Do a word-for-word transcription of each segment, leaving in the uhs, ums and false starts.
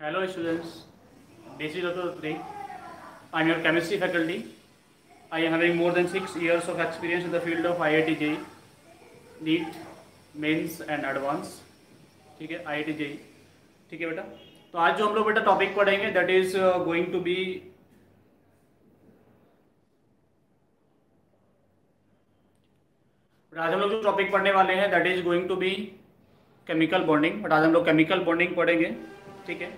Hello students, this is Doctor Tri. I am your chemistry faculty. I am having more than six years of experience in the field of I I T J E E, NEET, mains and advance. ठीक है, आई I T JEE. ठीक है बेटा, तो आज जो हम लोग बेटा टॉपिक पढ़ेंगे that is going to be आज हम लोग जो टॉपिक पढ़ने वाले हैं that is going to be chemical bonding. But आज हम लोग केमिकल बॉन्डिंग पढ़ेंगे. ठीक है,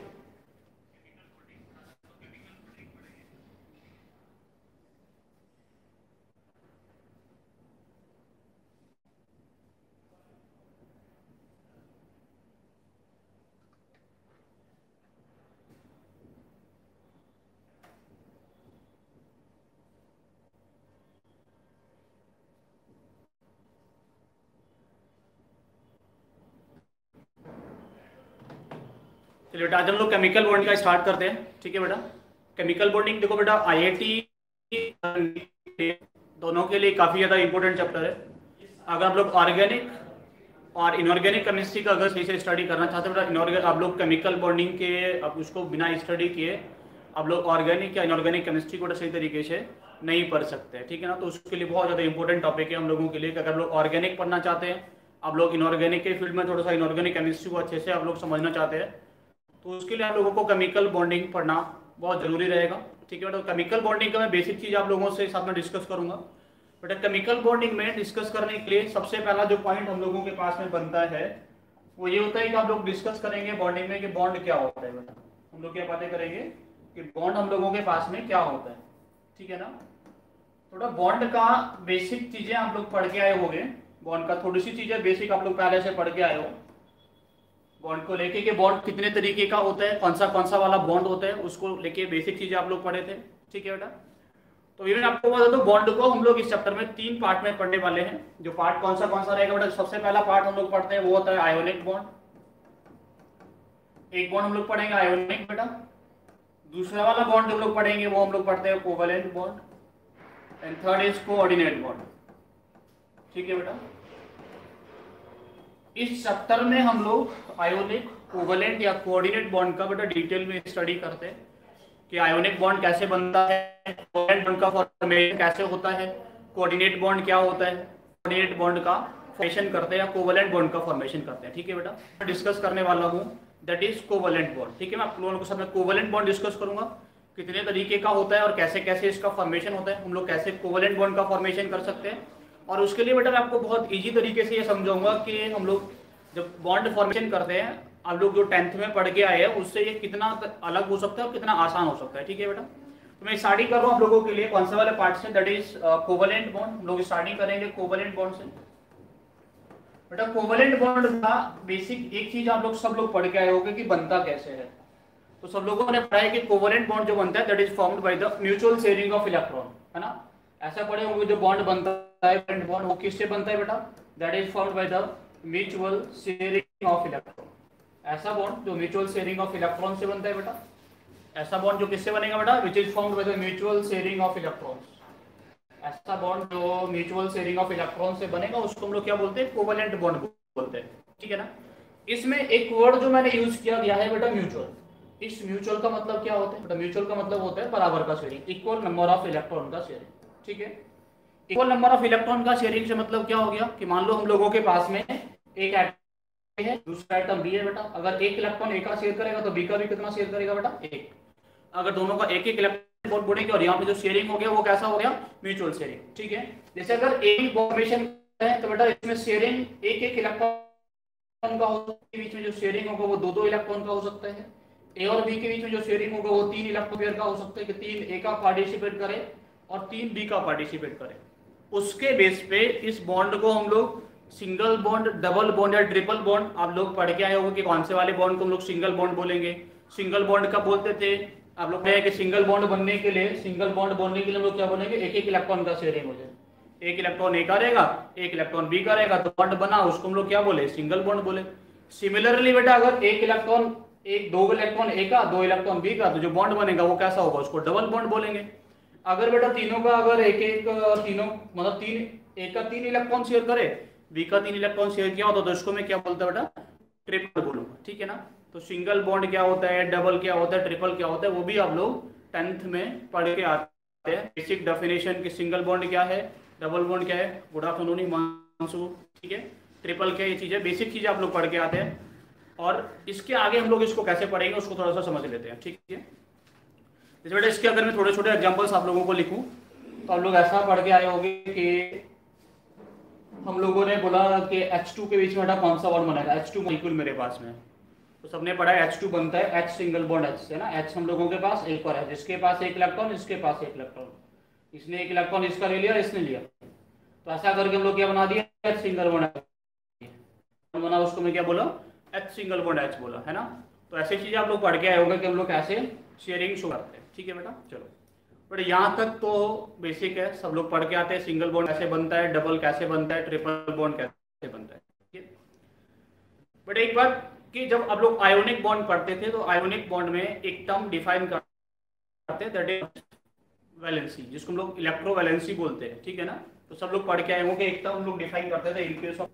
चलिए बेटा आज हम लोग केमिकल बॉन्डिंग का स्टार्ट करते हैं. ठीक है बेटा, केमिकल बॉन्डिंग देखो बेटा आईआईटी दोनों के लिए काफ़ी ज़्यादा इंपॉर्टेंट चैप्टर है. अगर आप लोग ऑर्गेनिक और इनऑर्गेनिक केमिस्ट्री का अगर सही से स्टडी करना चाहते हैं बेटा, इनऑर्गेनिक आप लोग केमिकल बॉन्डिंग के आप उसको बिना स्टडी किए आप लोग ऑर्गेनिक या इनऑर्गेनिक केमिस्ट्री को सही तरीके से नहीं पढ़ सकते. ठीक है ना, तो उसके लिए बहुत ज़्यादा इंपॉर्टेंट टॉपिक है हम लोगों के लिए कि अगर आप लोग ऑर्गेनिक पढ़ना चाहते हैं, आप लोग इनऑर्गेनिक के फील्ड में थोड़ा सा इनऑर्गेनिक केमिस्ट्री को अच्छे से आप लोग समझना चाहते हैं, तो उसके लिए आप लोगों को केमिकल बॉन्डिंग पढ़ना बहुत ज़रूरी रहेगा. ठीक है बेटा, केमिकल बॉन्डिंग का मैं बेसिक चीज़ आप लोगों से साथ में डिस्कस करूंगा. बेटा केमिकल बॉन्डिंग में डिस्कस करने के लिए सबसे पहला जो पॉइंट हम लोगों के पास में बनता है वो ये होता है कि आप लोग डिस्कस करेंगे बॉन्डिंग में कि बॉन्ड क्या होता है. बेटा हम लोग क्या बातें करेंगे कि बॉन्ड हम लोगों के पास में क्या होता है. ठीक है ना, थोड़ा बॉन्ड का बेसिक चीज़ें आप लोग पढ़ के आए होंगे. बॉन्ड का थोड़ी सी चीज़ें बेसिक आप लोग पहले से पढ़ के आए हो. बॉन्ड को लेके कि बॉन्ड कितने तरीके का होता है, कौन सा कौन सा वाला बॉन्ड होता है, उसको लेके बेसिक चीजें आप लोग पढ़े थे. ठीक है बेटा, तो इवन आपको बता दो बॉन्ड को हम लोग इस चैप्टर में तीन पार्ट में पढ़ने वाले हैं. जो पार्ट कौन सा कौन सा रहेगा बेटा, सबसे पहला पार्ट हम लोग पढ़ते हैं वो होता है आयोनिक बॉन्ड. एक बॉन्ड हम लोग पढ़ेंगे आयोनिक बेटा. दूसरा वाला बॉन्ड हम लोग पढ़ेंगे वो हम लोग पढ़ते हैं covalent bond. And third is coordinate bond. ठीक है बेटा, इस चैप्टर में हम लोग आयोनिक, कोवैलेंट या कोऑर्डिनेट बॉन्ड का बेटा डिटेल में स्टडी करते हैं कि आयोनिक बॉन्ड कैसे बनता है, कोवैलेंट बॉन्ड का फॉर्मेशन कैसे होता है, कोऑर्डिनेट बॉन्ड क्या होता है, कोऑर्डिनेट बॉन्ड का फॉर्मेशन करते हैं या कोवैलेंट बॉन्ड का फॉर्मेशन करते हैं. ठीक है बेटा, डिस्कस करने वाला हूँ दैट इज कोवैलेंट बॉन्ड. ठीक है, मैं आप लोगों के साथ में कोवैलेंट बॉन्ड डिस्कस करूंगा कितने तरीके का होता है और कैसे कैसे इसका फॉर्मेशन होता है, हम लोग कैसे कोवैलेंट बॉन्ड का फॉर्मेशन कर सकते हैं. और उसके लिए बेटा मैं आपको बहुत इजी तरीके से ये समझाऊंगा कि हम लोग जब बॉन्ड फॉर्मेशन करते हैं, आप लोग जो टेंथ में पढ़ के आए हैं उससे ये कितना अलग हो सकता है और कितना आसान हो सकता है. ठीक है बेटा, तो मैं स्टार्टिंग कर रहा हूँ आप लोगों के लिए कौन से वाले पार्ट से, दैट इज कोवैलेंट बॉन्ड. हम लोग स्टार्टिंग करेंगे कोवैलेंट बॉन्ड से. बेटा कोवैलेंट बॉन्ड का बेसिक एक चीज आप लोग सब लोग पढ़ के आए होंगे कि बनता कैसे है. तो सब लोगों ने पढ़ा है कि कोवैलेंट बॉन्ड जो बनता है that is formed by the mutual sharing of electron. है ना, ऐसा पढ़े होंगे जो बॉन्ड बनता है बॉन्ड वो किससे बनता है बेटा, that is formed by the mutual sharing of electron. ऐसा बॉन्ड जो म्यूचुअल शेयरिंग ऑफ इलेक्ट्रॉन से बनता है बेटा, ऐसा बॉन्ड जो किससे बनेगा बेटा, which is formed by the mutual sharing of electrons. ऐसा बॉन्ड जो म्यूचुअल शेयरिंग ऑफ इलेक्ट्रॉन से बनेगा उसको हम लोग क्या बोलते हैं, कोवैलेंट बॉन्ड बोलते हैं. ठीक है ना, इसमें एक वर्ड जो मैंने यूज किया गया है बेटा म्यूचुअल. इस म्यूचुअल का मतलब क्या होता है बेटा, म्यूचुअल का मतलब होता है बराबर का sharing, equal number of electron का शेयरिंग. ठीक है, इक्वल नंबर ऑफ इलेक्ट्रॉन का शेयरिंग से मतलब क्या हो गया कि मान लो हम लोगों के पास में एक एटम है, दूसरा एटम बी है बेटा. अगर एक इलेक्ट्रॉन ए का शेयर करेगा तो बी का भी कितना शेयर करेगा बेटा, एक. अगर दोनों का एक एक इलेक्ट्रॉन बॉन्ड बढ़ेंगे और यहाँ पे जो शेयरिंग हो गया वो कैसा हो गया, म्यूचुअल शेयरिंग. ठीक है, जैसे अगर एक फॉर्मेशन है तो बेटा इसमें शेयरिंग एक एक इलेक्ट्रॉन का हो, बीच में जो शेयरिंग होगा वो दो दो इलेक्ट्रॉन का हो सकता है. ए और बी के बीच में जो शेयरिंग होगा वो तीन इलेक्ट्रॉन पेयर का हो सकता है कि तीन ए का पार्टिसिपेट करे और तीन बी का पार्टिसिपेट करे. उसके बेस पे इस बॉन्ड को हम लोग सिंगल बॉन्ड, डबल बॉन्ड या ट्रिपल बॉन्ड आप लोग पढ़ के आए होंगे कि कौन से वाले बॉन्ड को हम लोग सिंगल बॉन्ड बोलेंगे. सिंगल बॉन्ड कब बोलते थे आप लोग कि सिंगल बॉन्ड बनने के लिए, सिंगल बॉन्ड बनने के लिए हम लोग क्या बोलेंगे, एक एक इलेक्ट्रॉन का शेयरिंग हो जाए. एक इलेक्ट्रॉन ए का रहेगा, एक इलेक्ट्रॉन बी का रहेगा, तो बॉन्ड बना उसको हम लोग क्या बोले, सिंगल बॉन्ड बोले. सिमिलरली बेटा अगर एक इलेक्ट्रॉन, एक दो इलेक्ट्रॉन ए का, दो इलेक्ट्रॉन बी का, तो जो बॉन्ड बनेगा वो कैसा होगा, उसको डबल बॉन्ड बोलेंगे. अगर बेटा तीनों का अगर एक एक तीनों मतलब तीन एक का तीन इलेक्ट्रॉन शेयर करे, बी का तीन इलेक्ट्रॉन शेयर किया होता तो इसको मैं क्या बोलता बेटा, ट्रिपल बोलूंगा. ठीक है ना, तो सिंगल बॉन्ड क्या होता है, डबल क्या होता है, ट्रिपल क्या होता है, वो भी आप लोग टेंथ में पढ़ के आते हैं। बेसिक डेफिनेशन कि सिंगल बॉन्ड क्या है, डबल बॉन्ड क्या है, गुड आफ्टरनून हिमांशु, ठीक है, ट्रिपल क्या, ये चीज़ें बेसिक चीज़ें आप लोग पढ़ के आते हैं। और इसके आगे हम लोग इसको कैसे पढ़ेंगे उसको थोड़ा सा समझ लेते हैं, ठीक है। जैसे बेटा इसके अगर मैं थोड़े छोटे एग्जाम्पल्स आप लोगों को लिखूं तो आप लोग ऐसा पढ़ के आए होंगे कि हम लोगों ने बोला कि एच टू के बीच में बेटा कौन सा बॉन्ड बनेगा, एच टू मॉलिक्यूल मेरे पास में, तो सबने पढ़ा है एच टू बनता है एच सिंगल बॉन्ड एच से ना, एच हम लोगों के पास एक और है, जिसके पास एक इलेक्ट्रॉन, इसके पास एक इलेक्ट्रॉन, इसने एक इलेक्ट्रॉन इसका ले लिया, इसने लिया, तो ऐसा करके हम लोग क्या बना दिया, एच सिंगल बॉन्ड बना, उसको मैं क्या बोला, एच सिंगल बॉन्ड एच बोला, है ना। तो ऐसी चीजें आप लोग पढ़ के आए होंगे कि हम लोग कैसे शेयरिंग शो करते हैं, ठीक है बेटा। चलो बट यहाँ तक तो बेसिक है, सब लोग पढ़ के आते हैं सिंगल बॉन्ड कैसे बनता है, डबल कैसे बनता है, ट्रिपल बॉन्ड कैसे बनता है, ठीक है। बट एक बात कि जब आप लोग आयोनिक बॉन्ड पढ़ते थे तो आयोनिक बॉन्ड में एक टर्म डिफाइन करते हैं, दैट इज वैलेंसी, जिसको हम लोग इलेक्ट्रोवैलेंसी बोलते हैं, ठीक है ना। तो सब लोग पढ़ के आए होंगे एक टर्म हम लोग डिफाइन करते थे इन केस ऑफ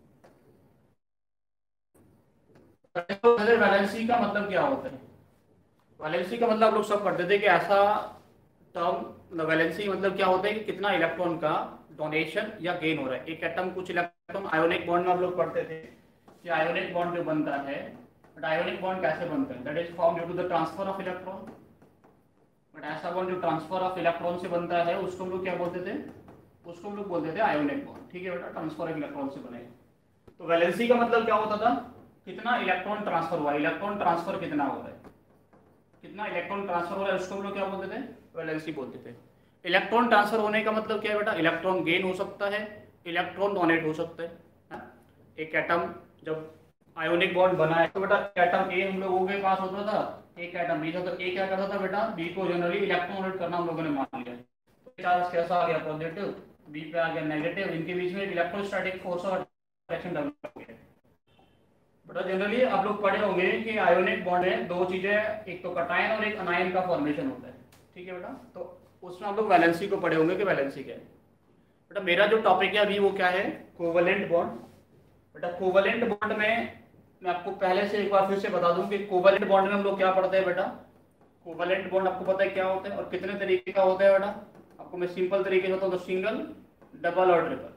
वैलेंसी का मतलब क्या होता है। वैलेंसी का मतलब आप लोग सब पढ़ते थे कि ऐसा टर्म, वैलेंसी मतलब क्या होता है कि कितना इलेक्ट्रॉन का डोनेशन या गेन हो रहा है। एक एटम कुछ इलेक्ट्रॉन, आयोनिक बॉन्ड में आप लोग पढ़ते थे कि आयोनिक बॉन्ड जो बनता है, बट आयोनिक बॉन्ड कैसे बनता है, that is form due to the transfer of electron. But ऐसा बॉन्ड जो ट्रांसफर ऑफ इलेक्ट्रॉन से बनता है उसको हम लोग क्या बोलते थे, उसको हम लोग बोलते थे आयोनिक बॉन्ड, ठीक है बेटा, ट्रांसफर ऑफ इलेक्ट्रॉन से बने। तो वैलेंसी का मतलब क्या होता था, कितना इलेक्ट्रॉन ट्रांसफर हुआ, इलेक्ट्रॉन ट्रांसफर कितना हो रहा है, कितना इलेक्ट्रॉन ट्रांसफर हो रहा है, उसको हम लोग क्या बोलते थे, वैलेंसी बोलते थे। इलेक्ट्रॉन ट्रांसफर होने का मतलब क्या है बेटा, इलेक्ट्रॉन गेन हो सकता है, इलेक्ट्रॉन डोनेट हो सकता है, है? एक एटम जब आयोनिक बॉन्ड बना है तो बेटा एटम ए हम लोगों के पास होता था, एक एटम बी था, तो ए क्या करता था बेटा, बी को जनरली इलेक्ट्रॉन डोनेट करना हम लोगों ने मान लिया, तो चार्ज कैसा आ गया, पॉजिटिव, बी पे आ गया नेगेटिव, इनके बीच में इलेक्ट्रोस्टैटिक फोर्स और अट्रैक्शन डेवलप हो गया। बेटा जनरली आप लोग पढ़े होंगे कि आयोनिक बॉन्ड में दो चीजें, एक तो कटायन और एक अनायन का फॉर्मेशन होता है, ठीक है बेटा। तो उसमें आप लोग वैलेंसी को पढ़े होंगे कि वैलेंसी क्या है। बेटा मेरा जो टॉपिक है अभी वो क्या है, कोवलेंट बॉन्ड। बेटा कोवलेंट बॉन्ड में मैं आपको पहले से एक बार फिर से बता दूं कि कोवलेंट बॉन्ड में हम लोग क्या पढ़ते हैं बेटा, कोवलेंट बॉन्ड आपको पता है क्या होता है और कितने तरीके का होता है बेटा। आपको मैं सिंपल तरीके से बताऊं तो सिंगल, डबल और ट्रिपल।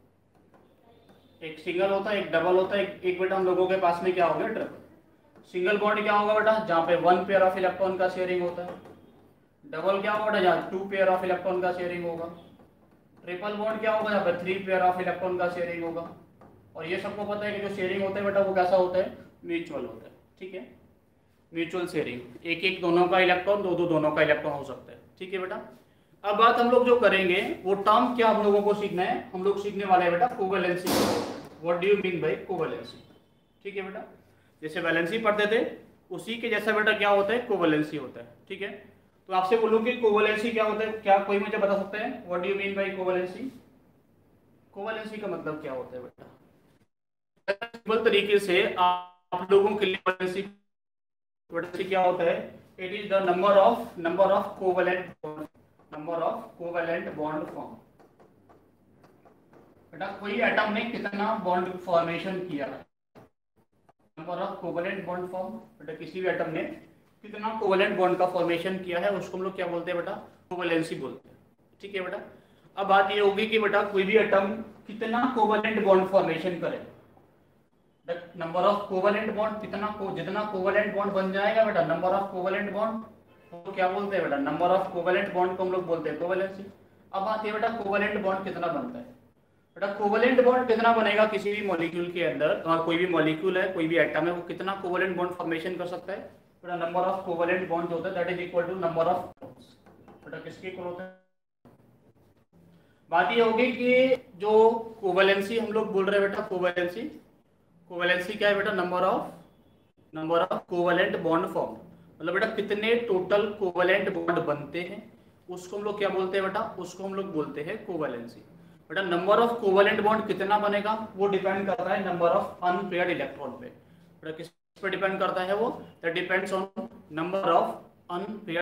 एक सिंगल होता है, एक डबल होता है, एक, एक बेटा हम लोगों के पास में क्या होगा, ट्रिपल। सिंगल बॉन्ड क्या होगा बेटा, जहाँ पे वन पेयर ऑफ इलेक्ट्रॉन का शेयरिंग होता है। डबल क्या होगा, जहाँ टू पेयर ऑफ इलेक्ट्रॉन का शेयरिंग होगा। ट्रिपल बॉन्ड क्या होगा, जहाँ पे थ्री पेयर ऑफ इलेक्ट्रॉन का शेयरिंग होगा। और ये सबको पता है कि जो शेयरिंग होता है बेटा वो कैसा होता है, म्यूचुअल होता है, ठीक है, म्यूचुअल शेयरिंग, एक एक दोनों का इलेक्ट्रॉन, दो दो दोनों का इलेक्ट्रॉन हो सकता है, ठीक है बेटा। अब बात हम लोग जो करेंगे वो टर्म क्या हम लोगों को सीखना है, हम लोग सीखने वाले हैं बेटा covalency. What do you mean by covalency, ठीक है बेटा। जैसे वैलेंसी पढ़ते थे उसी के जैसा बेटा क्या होता है, कोवैलेंसी होता है, ठीक है। तो आपसे बोलूं कि कोवैलेंसी क्या होता है, क्या कोई मुझे बता सकता है, what do you mean by covalency. Covalency का मतलब क्या होता है बेटा, सिंपल तरीके से आप लोगों के लिए वैलेंसी क्या होता है, it is the number of number of covalent number of covalent bond form. बेटा कोई एटम ने कितना बॉन्ड फॉर्मेशन किया है, number of covalent bond form. बेटा किसी भी एटम ने कितना कोवैलेंट बॉन्ड का फॉर्मेशन किया है उसको हम लोग क्या बोलते हैं बेटा, कोवैलेंसी बोलते हैं, ठीक है बेटा। अब बात ये होगी कि बेटा कोई भी एटम कितना कोवैलेंट बॉन्ड फॉर्मेशन करे, नंबर ऑफ कोवैलेंट बॉन्ड कितना को जितना कोवैलेंट बॉन्ड बन जाएगा बेटा, नंबर ऑफ कोवैलेंट बॉन्ड तो क्या बोलते हैं बेटा, नंबर ऑफ कोवैलेंट बॉन्ड को हम लोग बोलते हैं कोवैलेंसी। अब बात ये बेटा कोवैलेंट बॉन्ड कितना बनता है, बेटा कोवैलेंट बॉन्ड कितना बनेगा किसी भी मॉलिक्यूल के अंदर, और कोई भी मॉलिक्यूल है, कोई भी एटम है, वो कितना कोवैलेंट बॉन्ड फॉर्मेशन कर सकता है बेटा, नंबर ऑफ कोवैलेंट बॉन्ड जो होता है that is equal to number of बेटा किसके इक्वल होता है। बात ये होगी कि जो कोवैलेंसी हम लोग बोल रहे हैं बेटा, कोवैलेंसी कोवैलेंसी क्या है बेटा, number of number of covalent bond form, मतलब बेटा कितने टोटल कोवैलेंट बॉन्ड बनते हैं उसको हम लोग क्या बोलते हैं बेटा, उसको हम लोग बोलते हैं कोवैलेंसी। बेटा नंबर ऑफ कोवैलेंट बॉन्ड कितना बनेगा वो डिपेंड करता है नंबर ऑफ अनपेयर्ड इलेक्ट्रॉन पे। बेटा किस पे डिपेंड करता है वो, that depends on number of unpaired,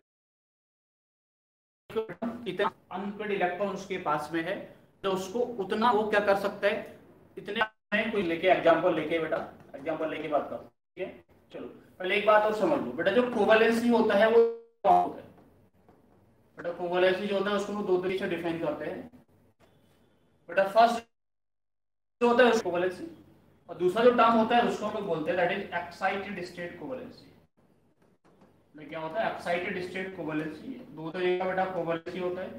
कितना अनपेयर्ड इलेक्ट्रॉन उसके पास में है तो उसको उतना वो क्या कर सकता है, इतने कोई लेके एग्जांपल लेके बेटा एग्जांपल लेके बात करते हैं, ठीक है। चलो पहले एक बात और समझ लो बेटा, जो कोवेलेंसी होता है वो क्या होता है बेटा? कोवेलेंसी जो होता है उसको हम दो तरीके से डिफाइन करते हैं बेटा। फर्स्ट जो होता है कोवेलेंसी, और दूसरा जो टर्म होता है उसको हम लोग बोलते हैं that is excited state covalency. में क्या होता है? Excited state covalency. दो तरीके का बेटा कोवेलेंसी होता है,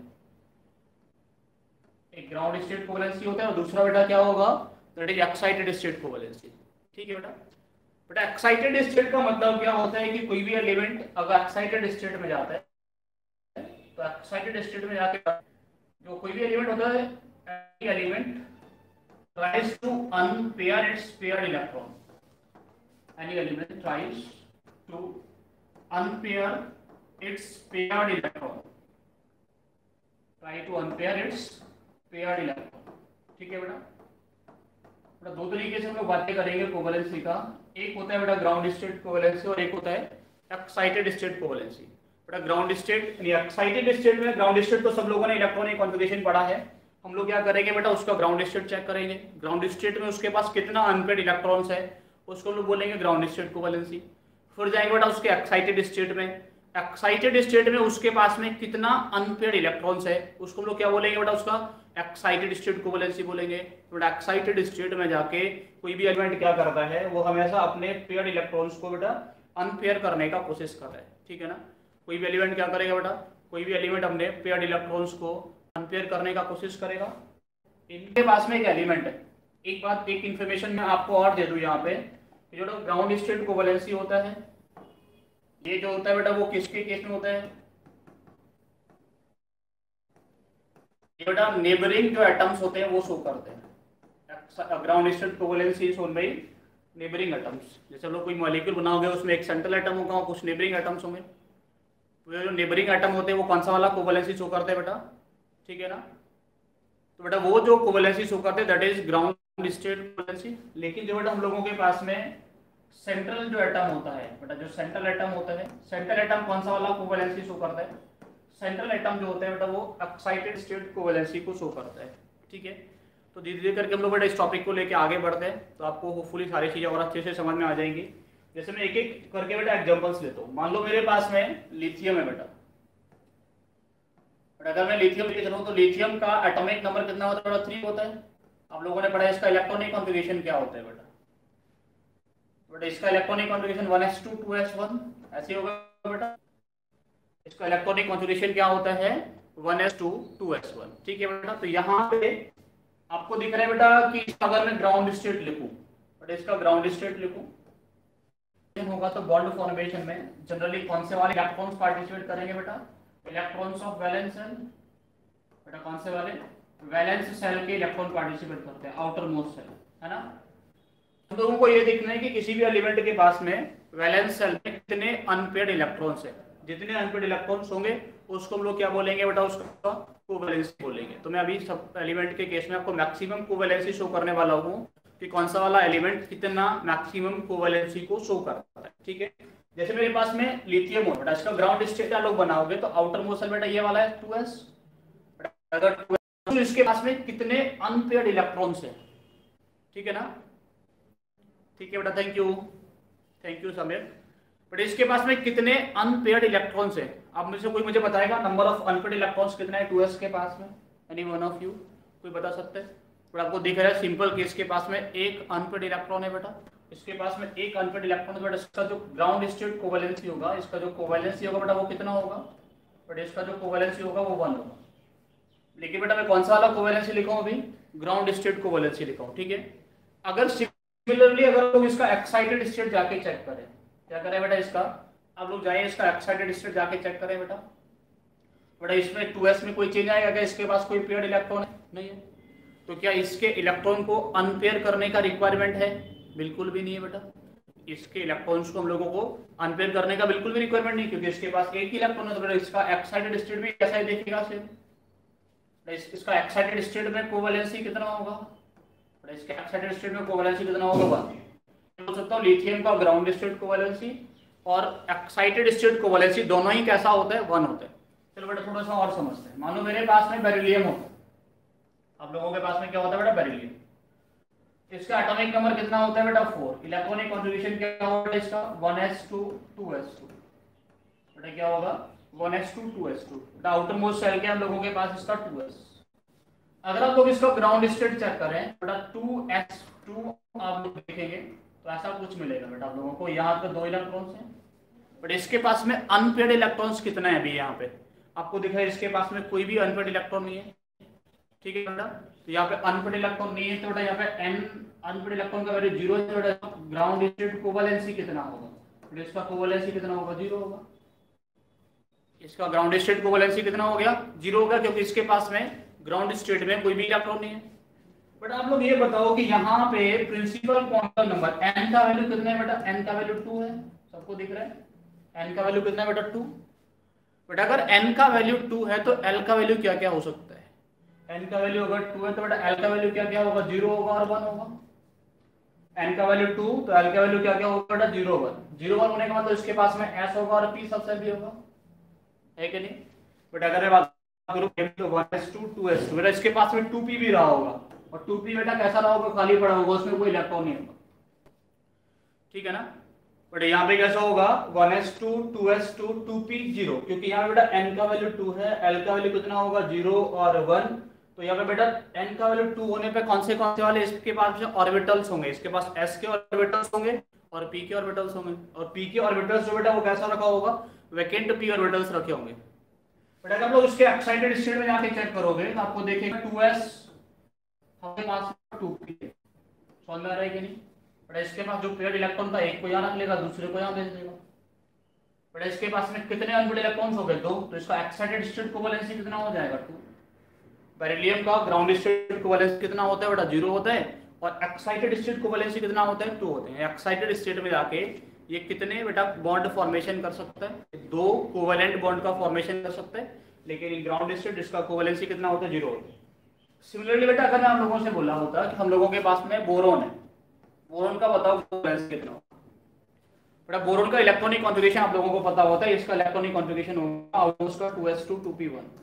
एक ग्राउंड स्टेट कोवेलेंसी होता है और दूसरा बेटा क्या होगा? That is excited state covalency. ठीक है बेटा। बेटा एक्साइटेड स्टेट का मतलब क्या होता है कि कोई भी एलिमेंट अगर एक्साइटेड स्टेट में जाता है तो एक्साइटेड स्टेट में जाके जो कोई भी एलिमेंट होता है, element tries to unpair its paired electron. Any element tries to unpair its paired electron. Try to unpair its paired electron. ठीक है बेटा। बेटा दो तरीके से हम लोग बातें करेंगे कोवेलेंसी का। एक होता है बेटा ग्राउंड स्टेट कोवेलेंसी और एक होता है एक्साइटेड स्टेट कोवेलेंसी। बेटा ग्राउंड स्टेट यानी एक्साइटेड स्टेट में, ग्राउंड स्टेट तो सब लोगों ने इलेक्ट्रॉनिक कॉन्फ़िगरेशन पढ़ा है। हम लोग क्या करेंगे बेटा? उसका ग्राउंड स्टेट चेक करेंगे। ग्राउंड स्टेट में उसके पास कितना अनपेड इलेक्ट्रॉन्स है उसको लोग बोलेंगे ग्राउंड स्टेट कोवेलेंसी। फिर जाएंगे बेटा उसके एक्साइटेड स्टेट में, एक्साइटेड स्टेट में उसके पास में कितना अनपेड इलेक्ट्रॉन्स है उसको हम लोग क्या बोलेंगे बेटा? उसका एक्साइटेड स्टेट कोवेलेंसी बोलेंगे। बेटा एक्साइटेड स्टेट में जाके कोई भी एलिमेंट क्या करता है, वो हमेशा अपने पेयर्ड इलेक्ट्रॉन्स को बेटा अनपेयर करने का कोशिश कर रहा है। ठीक है ना? कोई भी एलिमेंट क्या करेगा बेटा? कोई भी एलिमेंट अपने पेयर्ड इलेक्ट्रॉन्स को अनपेयर करने का कोशिश करेगा। इनके पास में एक एलिमेंट है, एक बात एक इंफॉर्मेशन मैं आपको और दे दूं यहाँ पे, जो ग्राउंड स्टेट कोवेलेंसी होता है ये जो होता है बेटा वो किसके केस में होता है? ये बेटा नेबरिंग जो एटम्स होते हैं वो शो करते हैं। Ground state covalency is own by neighbouring atoms. जैसे हम लोग कोई मॉलिक्यूल बनाओगे उसमें एक सेंट्रल एटम होगा, कुछ नेबरिंग एटम्स होंगे। तो जो नेबरिंग एटम होते हैं वो कौन सा वाला कोवेलेंसी शो करते हैं बेटा? ठीक है ना? तो बेटा वो जो कोवेलेंसी शो करते हैं that is ground state covalency. लेकिन जो बेटा हम लोगों के पास में सेंट्रल जो एटम होता है बेटा, जो सेंट्रल एटम होता है, सेंट्रल एटम कौन सा वाला कोवेलेंसी शो करता है? सेंट्रल एटम जो होता है बेटा वो एक्साइटेड स्टेट कोवेलेंसी को शो करता है। ठीक है। तो धीरे धीरे करके हम लोग बेटा इस टॉपिक को लेके आगे बढ़ते हैं तो आपको होपफुली सारी चीजें और अच्छे से समझ में आ जाएंगी। जैसे मैं एक एक करके बेटा एग्जांपल्स लेता हूँ। मान लो मेरे पास में लिथियम है बेटा, अगर मैं लिथियम लिख रहा हूं तो लिथियम का एटॉमिक नंबर कितना होता है? थ्री होता है। आप लोगों ने पढ़ा इसका इलेक्ट्रॉनिक कॉन्फ़िगरेशन क्या होता है बेटा? बेटा इसका electronic configuration one s two two s one ऐसे होगा बेटा। इसका इलेक्ट्रॉनिक कॉन्फ़िगरेशन क्या होता है? One s two two s one. ठीक है बेटा। तो यहाँ पे आपको दिख रहा है बेटा कि अगर मैं ग्राउंड स्टेट लिखूं, बेटा इसका ग्राउंड स्टेट लिखूं होगा तो बॉन्ड फॉर्मेशन में जनरली कौन से वाले इलेक्ट्रॉन्स पार्टिसिपेट करेंगे बेटा? Electrons of valence shell. बेटा कौन से वाले? वैलेंस सेल के इलेक्ट्रॉन पार्टिसिपेट करते हैं, आउटर मोस्ट सेल, है ना? हम लोगों को ये देखना है कि किसी भी एलिमेंट के पास में वैलेंस सेल में कितने अनपेड इलेक्ट्रॉन्स है। जितने अनपेड इलेक्ट्रॉन्स होंगे उसको हम लोग क्या बोलेंगे बेटा? उसका कोवेलेंसी बोलेंगे। तो मैं अभी सब एलिमेंट के केस में आपको मैक्सिमम कोवेलेंसी शो करने वाला हूँ कि कौन सा वाला एलिमेंट कितना मैक्सिमम कोवेलेंसी को शो करता है। ठीक है। जैसे मेरे पास में लिथियम हो बेटा, इसका ग्राउंड स्टेट आप लोग बनाओगे तो आउटर मोस्ट सेल बेटा ये वाला है टू एस। अगर टू एस तो इसके पास में कितने अनपेयर्ड इलेक्ट्रॉन्स है? ठीक है ना? ठीक है बेटा। Thank you, thank you Sameer. But इसके पास में कितने अनपेयर्ड इलेक्ट्रॉन्स है? आप में से कोई मुझे बताएगा नंबर ऑफ अनपेयर्ड इलेक्ट्रॉन्स कितना है टू एस के पास में? एनी वन ऑफ यू कोई बता सकते हैं? बट आपको दिख रहा है सिंपल केस के पास में एक अनपेयर्ड इलेक्ट्रॉन है बेटा, इसके पास में एक अनपेयर्ड इलेक्ट्रॉन है बेटा। इसका जो ग्राउंड स्टेट कोवेलेंसी होगा, इसका जो कोवेलेंसी होगा बेटा वो कितना होगा? बट इसका जो कोवेलेंसी होगा वो वन होगा। लेकिन बेटा मैं कौन सा वाला कोवेलेंसी लिखा हूं? अभी ग्राउंड स्टेट कोवेलेंसी लिखा हूं। ठीक है। अगर सिमिलरली अगर लोग इसका एक्साइटेड स्टेट जाके चेक करें, क्या करें बेटा? इसका आप लोग जाइए इसका एक्साइटेड स्टेट जाके चेक करें बेटा। बेटा इसमें टू एस में कोई चेंज आएगा क्या? इसके पास कोई पेयर्ड इलेक्ट्रॉन है? नहीं है। तो क्या इसके इलेक्ट्रॉन को अनपेयर करने का रिक्वायरमेंट है? बिल्कुल भी नहीं है बेटा। इसके इलेक्ट्रॉन्स को हम लोगों को अनपेयर करने का बिल्कुल भी रिक्वायरमेंट नहीं, क्योंकि इसके पास एक ही इलेक्ट्रॉन है। तो बेटा इसका एक्साइटेड स्टेट भी कैसा ही देखेगा सेम। इसका एक्साइटेड स्टेट में कोवेलेंसी कितना होगा? इसके एक्साइटेड स्टेट में कोवेलेंसी कितना होगा? वन। बोल सकता हूँ लिथियम का ग्राउंड स्टेट कोवेलेंसी और एक्साइटेड स्टेट कोवेलेंसी दोनों ही कैसा होता है? वन होता है। चलो बेटा थोड़ा सा और समझते हैं। मानो मेरे पास में बेरिलियम होता है, आप लोगों के पास में क्या होता है बेटा? बेरिलियम। इसका एटॉमिक नंबर कितना होता है बेटा फोर। इलेक्ट्रॉनिक कॉन्फ़िगरेशन क्या होगा इसका one s two two s two. बेटा क्या होगा one s two two s two. बेटा आउटर मोस्ट शेल के हम लोगों के पास इसका टू एस। अगर आप लोग इसका ग्राउंड स्टेट चेक करें बेटा टू एस टू आप लोग देखेंगे तो ऐसा कुछ मिलेगा बेटा आप लोगों को। यहाँ पे दो इलेक्ट्रॉन्स हैं बट इसके पास में अनपेड इलेक्ट्रॉन्स कितना है अभी यहाँ पे आपको दिख रहा है। इसके पास में कोई भी अनपेड इलेक्ट्रॉन नहीं है, ठीक है बेटा। तो यहाँ पे अनपेड इलेक्ट्रॉन नहीं है तो बेटा यहाँ पे एन अनपेड इलेक्ट्रॉन का वैल्यू जीरो है। बेटा ग्राउंड स्टेट कोवेलेंसी कितना होगा, तो इसका कोवेलेंसी कितना होगा जीरो होगा। इसका ग्राउंड स्टेट कोवेलेंसी कितना हो गया जीरो होगा क्योंकि इसके पास में ग्राउंड स्टेट में कोई भी इलेक्ट्रॉन नहीं है। बट आप लोग ये बताओ कि यहाँ पे प्रिंसिपल क्वांटम नंबर एन का वैल्यू कितना है बेटा। एन का वैल्यू टू है, सबको दिख रहा है। एन का वैल्यू कितना है बेटा टू। बट अगर एन का वैल्यू टू है तो एल का वैल्यू क्या क्या हो सकता है। एन का वैल्यू अगर टू है तो बेटा एल का वैल्यू क्या क्या होगा जीरो होगा और वन होगा। एन का वैल्यू टू तो एल का वैल्यू क्या क्या होगा बेटा जीरो वन। जीरो वन होने का मतलब इसके पास में एस होगा और पी सबसे भी होगा, है कि नहीं। बट अगर मैं बात करूं तो one s two two s two बेटा इसके पास में टू पी भी रहा होगा और टू पी बेटा कैसा रहा होगा खाली पड़ा होगा, उसमें कोई इलेक्ट्रॉन नहीं होगा, ठीक है ना। बट यहाँ पे कैसा होगा one s two two s two two p zero क्योंकि यहाँ पे बेटा एन का वैल्यू टू है, एल का वैल्यू कितना होगा जीरो और वन। तो यहाँ पे बेटा एन का वैल्यू टू होने पे कौन से कौन से वाले इसके पास जो ऑर्बिटल्स होंगे, इसके पास एस के ऑर्बिटल्स होंगे और पी के ऑर्बिटल्स होंगे। और पी के ऑर्बिटल्स जो बेटा वो कैसा रखा होगा वैकेंट पी ऑर्बिटल्स रखे होंगे। बट अगर आप लोग उसके एक्साइटेड स्टेट में जाके चेक करोगे तो आपको देखेगा टू एस हमारे पास टू पी समझ में आ रहा है कि नहीं। बट इसके पास जो पेयर्ड इलेक्ट्रॉन था एक को यहाँ रख लेगा दूसरे को यहाँ भेज देगा। बट इसके पास में कितने अनपेयर्ड इलेक्ट्रॉन्स हो गए दो, तो इसका एक्साइटेड स्टेट कोवेलेंसी कितना हो जाएगा टू। बेरिलियम का ग्राउंड स्टेट कोवेलेंसी कितना होता है बेटा जीरो होता है और एक्साइटेड स्टेट कोवेलेंसी कितना होता है टू होते हैं। एक्साइटेड स्टेट में जाके ये कितने बेटा बॉन्ड फॉर्मेशन कर सकता है, दो कोवेलेंट बॉन्ड का फॉर्मेशन कर सकता है। लेकिन ग्राउंड स्टेट इसका कोवेलेंसी कितना होता है जीरो होता है। सिमिलरली बेटा अगर मैं आप लोगों से बोला होता कि हम लोगों के पास में बोरोन है, बोरोन का बताओ कोवेलेंसी कितना होगा। बेटा बोरोन का इलेक्ट्रॉनिक कॉन्फ़िगरेशन आप लोगों को पता होता है, इसका इलेक्ट्रॉनिक कॉन्फ़िगरेशन होगा ऑलमोस्ट का two s two two p one.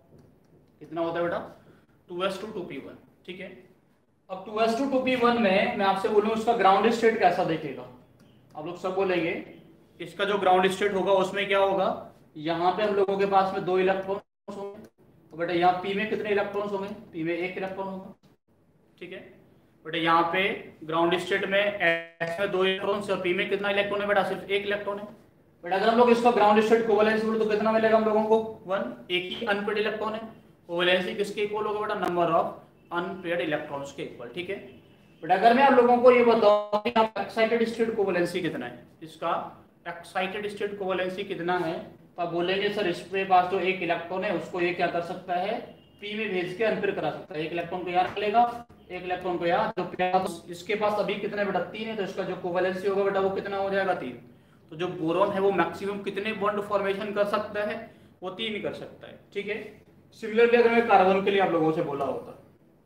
कितना होता है बेटा two s two two p one, ठीक है। अब two s two two p one में मैं आपसे बोलूं उसका ग्राउंड स्टेट कैसा देखेगा, आप लोग सब बोलेंगे इसका जो ग्राउंड स्टेट होगा उसमें क्या होगा, यहाँ पे हम लोगों के पास में दो इलेक्ट्रॉन्स होंगे तो बेटा यहाँ पी में कितने इलेक्ट्रॉन्स होंगे, पी में एक इलेक्ट्रॉन होगा, ठीक है। बेटा यहाँ पे ग्राउंड स्टेट में एस में दो इलेक्ट्रॉन्स और पी में कितना इलेक्ट्रॉन है बेटा सिर्फ एक इलेक्ट्रॉन है। बेटा अगर हम लोग इसका ग्राउंड स्टेट कोवेलेंसी बोले तो कितना मिलेगा हम लोगों को वन, एक ही अनपेयर्ड इलेक्ट्रॉन है। कोवेलेंसी किसके इक्वल होगा बेटा नंबर ऑफ अनपेयर्ड इलेक्ट्रॉन्स के इक्वल, ठीक है। बट अगर मैं आप लोगों को ये बताऊं कि आप एक्साइटेड स्टेट कोवेलेंसी कितना है, इसका एक्साइटेड स्टेट कोवेलेंसी कितना है तो आप बोलेंगे सर इसके पास जो एक इलेक्ट्रॉन है उसको ये क्या कर सकता है पी में भेज के अनपेयर करा सकता है। एक इलेक्ट्रॉन को यहाँ रख लेगा, एक इलेक्ट्रॉन को यहाँ, जो इसके पास अभी कितने बेटा तीन है तो इसका जो कोवेलेंसी होगा बेटा वो कितना हो जाएगा तीन। तो जो बोरॉन है वो मैक्सिमम कितने बॉन्ड फॉर्मेशन कर सकता है, वो तीन कर सकता है, ठीक है। सिमिलरली अगर मैं कार्बन के लिए आप लोगों से बोला होता,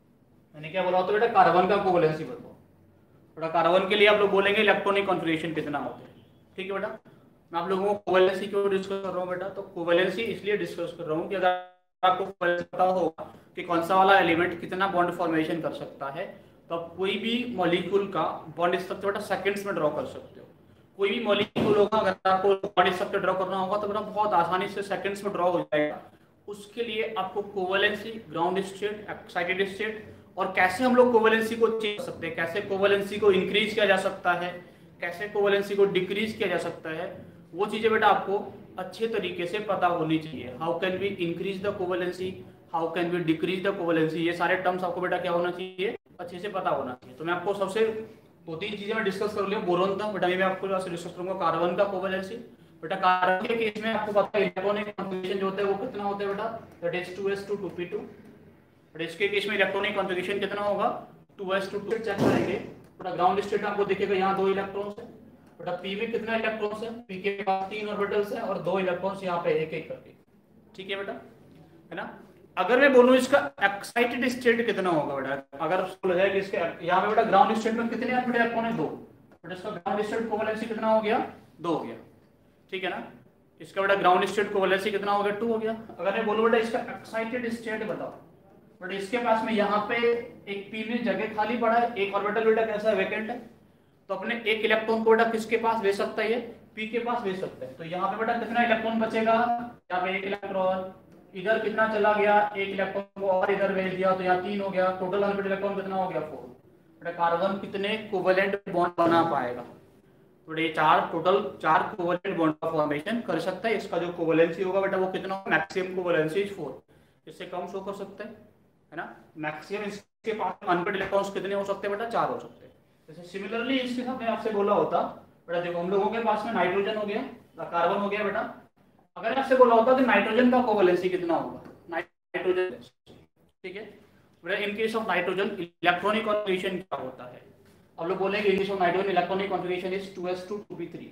मैंने क्या बोला होता बेटा कार्बन का कोवेलेंसी बताओ। बेटा कार्बन के लिए आप लोग बोलेंगे इलेक्ट्रॉनिक कॉन्फ़िगरेशन कितना होता है, ठीक है बेटा। मैं आप लोगों को कोवेलेंसी क्यों डिस्कस कर रहा हूँ बेटा, तो कोवेलेंसी इसलिए डिस्कस कर रहा हूँ कि अगर आपको पता होगा कि कौन सा वाला एलिमेंट कितना बॉन्ड फॉर्मेशन कर सकता है तो आप कोई भी मॉलिक्यूल का बॉन्ड स्ट्रक्चर बेटा सेकंड्स में ड्रॉ कर सकते हो। कोई भी मॉलिक्यूल होगा अगर आपको बॉन्ड स्ट्रक्चर ड्रॉ करना होगा तो बेटा बहुत आसानी से सेकंड्स में ड्रॉ हो जाएगा। उसके लिए आपको covalency, ground state, excited state और कैसे हम लोग कोवेलेंसी को चेंज कर सकते हैं, कैसे कोवेलेंसी को इंक्रीज किया जा सकता है, कैसे कोवेलेंसी को डिक्रीज किया जा सकता है, वो चीजें बेटा आपको अच्छे तरीके से पता होनी चाहिए। How can we increase the covalency, how can we decrease the covalency, ये सारे टर्म्स आपको बेटा क्या होना चाहिए अच्छे से पता होना चाहिए। तो मैं आपको सबसे दो तीन चीजें मैं डिस्कस कर लिया। बोरोन था बेटा मैं आपको डिस्कस करूंगा कार्बन का कोवेलेंसी। बेटा कार्बन के केस में आपको पता है इलेक्ट्रॉनिक कॉन्फ़िगरेशन जो होता है वो कितना होता है बेटा that is two s two two p two. But इसके केस में इलेक्ट्रॉनिक कॉन्फ़िगरेशन कितना होगा two s two two. Check करेंगे बेटा ग्राउंड स्टेट आपको दिखेगा यहाँ दो इलेक्ट्रॉन्स है। बेटा पी में कितना इलेक्ट्रॉन्स है, पी के पास तीन ऑर्बिटल्स हैं और दो इलेक्ट्रॉन्स यहाँ पे एक एक करके, ठीक है बेटा, है ना। अगर मैं बोलूं इसका एक्साइटेड स्टेट कितना होगा बेटा, अगर बोला जाए कि इसके यहाँ पे बेटा ग्राउंड स्टेट में कितने अनपेयर्ड इलेक्ट्रॉन है दो, बेटा इसका ग्राउंड स्टेट कोवेलेंसी कितना हो गया दो हो गया, ठीक है ना। इसका बेटा ग्राउंड स्टेट कोवेलेंसी कितना हो गया टू हो गया। अगर मैं बोलूं बेटा इसका एक्साइटेड स्टेट बताओ, बट इसके पास में यहाँ पे एक पी में जगह खाली पड़ा है, एक ऑर्बिटल बेटा कैसा है, वैकेंट है, तो अपने एक इलेक्ट्रॉन को बेटा किसके पास भेज सकता है, ये पी के पास भेज सकता है। तो यहाँ पे बेटा कितना इलेक्ट्रॉन बचेगा, यहाँ पे एक इलेक्ट्रॉन, इधर कितना चला गया, एक इलेक्ट्रॉन को और इधर भेज दिया तो यहाँ तीन हो गया, टोटल ऑर्बिटल इलेक्ट्रॉन कितना हो गया, फोर। बेटा कार्बन कितने कोवेलेंट बॉन्ड बना पाएगा, तो ये चार टोटल चार कोवेलेंट बॉन्ड का फॉर्मेशन कर सकता है। इसका जो कोवेलेंसी होगा बेटा वो कितना, मैक्सिमम कोवेलेंसी इज फोर, इससे कम शो कर सकते हैं, है ना। मैक्सिमम इसके पास अनपेड इलेक्ट्रॉन्स कितने हो सकते हैं बेटा, चार हो सकते हैं। जैसे सिमिलरली इसके साथ मैं आपसे बोला होता बेटा, देखो हम लोगों के पास में नाइट्रोजन हो गया, कार्बन हो गया बेटा, अगर आपसे बोला होता कि नाइट्रोजन का कोवेलेंसी कितना होगा, नाइट्रोजन, ठीक है बेटा, in case of nitrogen electronic configuration क्या होता है, अब लोग बोलेंगे in case of nitrogen electronic configuration is two s two two p three,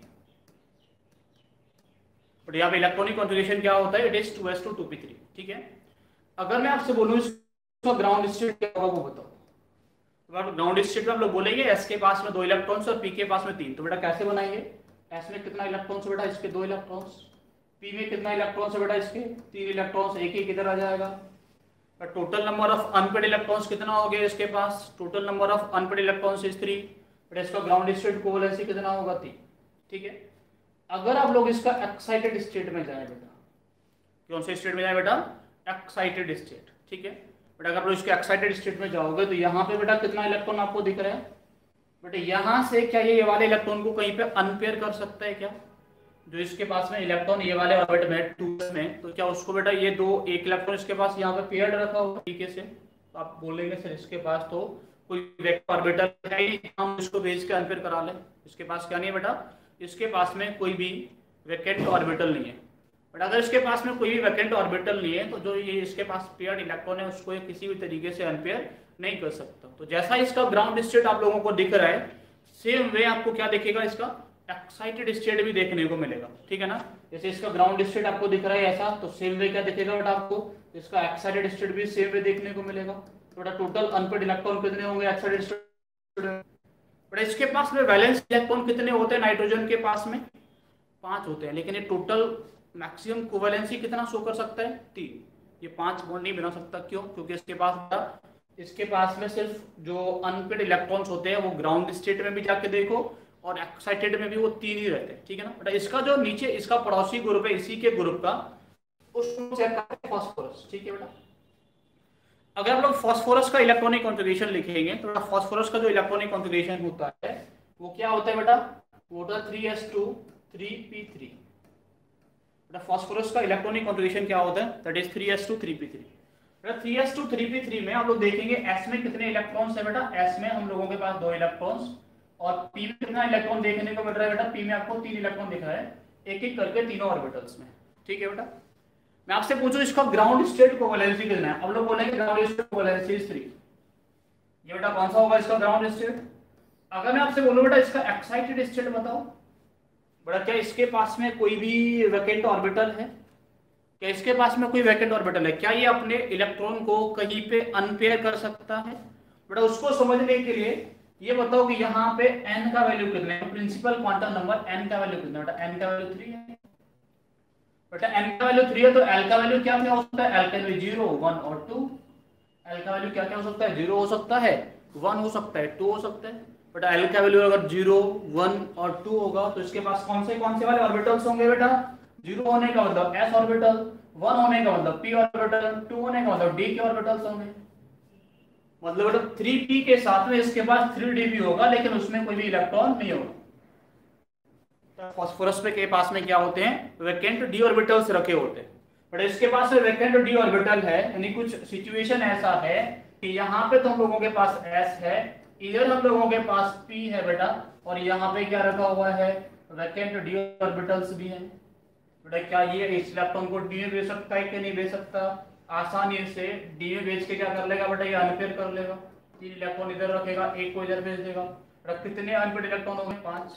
but यहाँ पे इलेक्ट्रॉनिक कॉन्फिगरेशन क्या होता है, it is two s two two p three, ठीक है। अगर मैं आपसे बोलूं इसका ग्राउंड स्टेट क्या होगा वो बताओ, ग्राउंड स्टेट में हम लोग बोलेंगे एस के पास में दो इलेक्ट्रॉन्स और पी के पास में तीन, तो बेटा कैसे बनाएंगे, एस में कितना इलेक्ट्रॉन्स बेटा, इसके दो इलेक्ट्रॉन्स, पी में कितना इलेक्ट्रॉन्स है बेटा, इसके तीन इलेक्ट्रॉन्स, एक एक इधर आ जाएगा, total number of unpaired electrons कितना हो गया इसके पास, total number of unpaired electrons is three, बेटा इसका ग्राउंड स्टेट कोवेलेंसी कितना होगा, तीन, ठीक है। अगर आप लोग इसका एक्साइटेड स्टेट में जाए बेटा, कौन से स्टेट में जाए बेटा, एक्साइटेड स्टेट, ठीक है, बट अगर आप इसके एक्साइटेड स्टेट में जाओगे तो यहाँ पे बेटा कितना इलेक्ट्रॉन आपको दिख रहा है, बेटा यहाँ से क्या ये वाले इलेक्ट्रॉन को कहीं पे अनपेयर कर सकता है क्या, जो इसके पास में इलेक्ट्रॉन ये वाले ऑर्बिट में टू में, तो क्या उसको बेटा ये दो एक इलेक्ट्रॉन इसके पास यहाँ पे पेयर्ड रखा हुआ तरीके से, तो आप बोलेंगे सर इसके पास तो कोई वेक्टर ऑर्बिटल है ही, हम इसको भेज के अनपेयर करा लें, इसके पास क्या नहीं है बेटा, इसके पास में कोई भी वैकेंट ऑर्बिटल नहीं है। बट अगर इसके पास में कोई भी वैकेंट ऑर्बिटल नहीं है तो जो ये इसके पास पेयर्ड इलेक्ट्रॉन है उसको ये किसी भी तरीके से अनपेयर नहीं कर सकता। तो जैसा इसका ग्राउंड स्टेट आप लोगों को दिख रहा है, सेम वे आपको क्या दिखेगा, इसका एक्साइटेड स्टेट भी देखने को मिलेगा, ठीक है ना। जैसे इसका ग्राउंड स्टेट आपको दिख रहा है ऐसा, तो सेम वे क्या दिखेगा बेटा आपको, इसका एक्साइटेड स्टेट भी सेम वे देखने को मिलेगा। तो बेटा टोटल अनपेड इलेक्ट्रॉन कितने होंगे एक्साइटेड स्टेट, बेटा इसके पास में वैलेंस इलेक्ट्रॉन कितने होते हैं, नाइट्रोजन के पास में पांच होते हैं, लेकिन ये टोटल मैक्सिमम कोवेलेंसी कितना शो कर सकता है, तीन, ये पांच बॉन्ड नहीं बना सकता, क्यों, क्योंकि इसके पास इसके पास में सिर्फ जो अनपेड इलेक्ट्रॉन्स होते हैं वो ग्राउंड स्टेट में भी जाके देखो और एक्साइटेड में भी वो तीन ही रहते हैं, ठीक है ना। बेटा इसका जो नीचे इसका पड़ोसी ग्रुप है इसी के ग्रुप का, उसको चेक करते हैं फॉस्फोरस, ठीक है बेटा। अगर आप लोग फॉस्फोरस का इलेक्ट्रॉनिक कॉन्फिगरेशन लिखेंगे तो फॉस्फोरस का जो इलेक्ट्रॉनिक कॉन्फिगरेशन होता है वो क्या होता है बेटा, वो होता है three s two three p three. Phosphorus का इलेक्ट्रॉनिक कॉन्फिगरेशन क्या होता है, that is three s two three p three. Three s two three p three में आप लोग देखेंगे एस में कितने इलेक्ट्रॉन्स है बेटा, एस में हम लोगों के पास दो इलेक्ट्रॉन्स, और पी में कितना इलेक्ट्रॉन देखने को मिल रहा है बेटा, पी में आपको तीन इलेक्ट्रॉन दिख रहा है, एक एक करके तीनों ऑर्बिटल्स में, ठीक है बेटा। मैं आपसे पूछूं इसका ग्राउंड स्टेट कोवेलेंसी कितना है, अब लोग बोलेंगे ground state covalency is three, ये बेटा कौन सा होगा इसका ग्राउंड स्टेट। अगर मैं आपसे बोलूं बेटा इसका एक्साइटेड स्टेट बताओ, बेटा क्या इसके पास में कोई भी वैकेंट ऑर्बिटल है, क्या इसके पास में कोई वैकेंट ऑर्बिटल है, क्या ये अपने इलेक्ट्रॉन को कहीं पे अनपेयर कर सकता है। बेटा उसको समझने के लिए ये बताओ कि यहाँ पे n का वैल्यू कितना है, प्रिंसिपल क्वांटम नंबर n का वैल्यू कितना है बेटा, n का वैल्यू थ्री है, बेटा n का वैल्यू थ्री है तो l का वैल्यू क्या क्या हो सकता है, l का वैल्यू जीरो वन और टू, l का वैल्यू क्या क्या हो सकता है, जीरो हो सकता है, वन हो सकता है, टू हो सकता है। बेटा l का वैल्यू अगर जीरो वन और टू होगा तो इसके पास कौन से कौन से वाले ऑर्बिटल्स होंगे बेटा, जीरो होने का मतलब s ऑर्बिटल, वन होने का मतलब p ऑर्बिटल, टू होने का मतलब d के ऑर्बिटल्स होंगे। मतलब बेटा थ्री पी के साथ में इसके पास थ्री डी भी होगा लेकिन उसमें कोई भी इलेक्ट्रॉन नहीं होगा। फास्फोरस पे के पास में क्या होते हैं, वैकेंट डी ऑर्बिटल्स रखे होते हैं, बट इसके पास वैकेंट डी ऑर्बिटल है, यानी कुछ सिचुएशन ऐसा है कि यहाँ पे तो हम लोगों के पास s है, इधर हम लोगों के पास p है बेटा, और यहाँ पे क्या रखा हुआ है, वैकेंट डी ऑर्बिटल्स भी है। बेटा क्या ये इस इलेक्ट्रॉन को डी में भेज सकता है कि नहीं भेज सकता, आसानी से डी में भेज के क्या कर लेगा बेटा, ये अनपेयर कर लेगा, तीन इलेक्ट्रॉन इधर रखेगा, एक को इधर भेज देगा। बेटा कितने अनपेयर इलेक्ट्रॉन होंगे, पांच।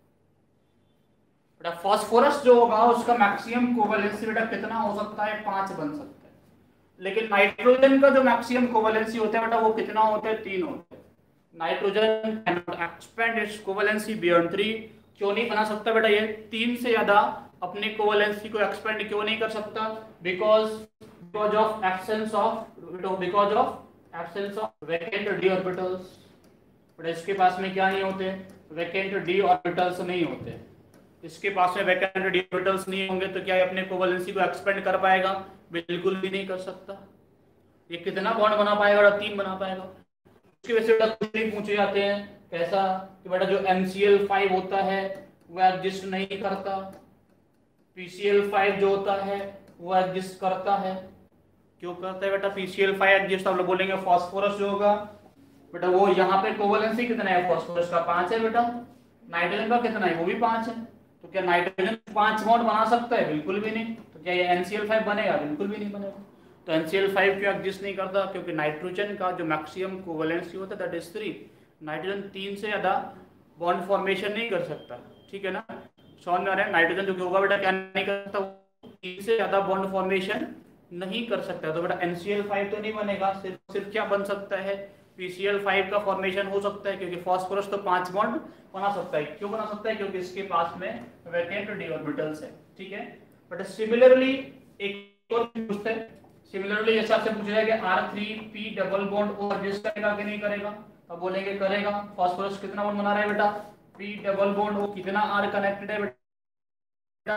बेटा फास्फोरस जो होगा उसका मैक्सिमम कोवेलेंसी बेटा कितना हो सकता है, पांच बन सकता है, लेकिन नाइट्रोजन का जो मैक्सिमम कोवेलेंसी होता है बेटा वो कितना होता है, तीन होता है। Nitrogen can not expand its covalency beyond three, क्यों नहीं बना सकता बेटा, ये तीन से ज्यादा अपने कोवेलेंसी को एक्सपेंड क्यों नहीं कर सकता, because because of absence of because of absence of vacant d orbitals. But इसके पास में क्या नहीं होते, वैकेंट डी ऑर्बिटल्स नहीं होते। इसके पास में वैकेंट डी ऑर्बिटल्स नहीं होंगे तो क्या ये अपने कोवैलेंसी को एक्सपेंड कर पाएगा? बिल्कुल भी नहीं कर सकता। ये कितना बॉन्ड बना पाएगा? तीन बना पाएगा। उसकी वजह से क्वेश्चन पूछे जाते हैं कैसा कि बेटा जो एम सी एल फाइव होता है वो एग्जिस्ट नहीं करता, पी सी एल फाइव जो होता है वो एग्जिस्ट करता है। क्यों करता है बेटा P C L five exist? आप लोग बोलेंगे फास्फोरस जो होगा बेटा वो यहाँ पे कोवैलेंसी कितना है फास्फोरस का? पांच है बेटा। नाइट्रोजन का कितना है? वो भी पांच है। तो क्या नाइट्रोजन पांच बॉन्ड बना सकता है? बिल्कुल भी नहीं। तो क्या ये एन सी एल फाइव बनेगा? बिल्कुल भी नहीं बनेगा। तो एन सी एल फाइव क्यों एग्जिस्ट नहीं करता? क्योंकि नाइट्रोजन का जो मैक्सिमम कोवैलेंसी होता है दैट इज थ्री। नाइट्रोजन तीन से ज्यादा बॉन्ड फॉर्मेशन नहीं कर सकता। ठीक है ना, समझ में आ रहा है? नाइट्रोजन जो कि होगा बेटा क्या नहीं कर सकता? तीन से ज्यादा बॉन्ड फॉर्मेशन नहीं कर सकता। तो बेटा एन सी एल फाइव तो नहीं बनेगा। सिर्फ सिर्फ क्या बन सकता है? पी सी एल फाइव का फॉर्मेशन हो सकता है, क्योंकि फास्फोरस तो पांच बॉन्ड बना सकता है। क्यों बना सकता है? क्योंकि इसके पास में वैकेंट डी ऑर्बिटल्स है। ठीक है, बट सिमिलरली एक और पूछते हैं, सिमिलरली जैसे आपसे पूछा जाए कि R three P double bond O exist करेगा कि नहीं करेगा? तो बोलेंगे करेगा। फास्फोरस कितना बॉन्ड बना रहा है बेटा? P double bond O. कितना आर कनेक्टेड है बेटा?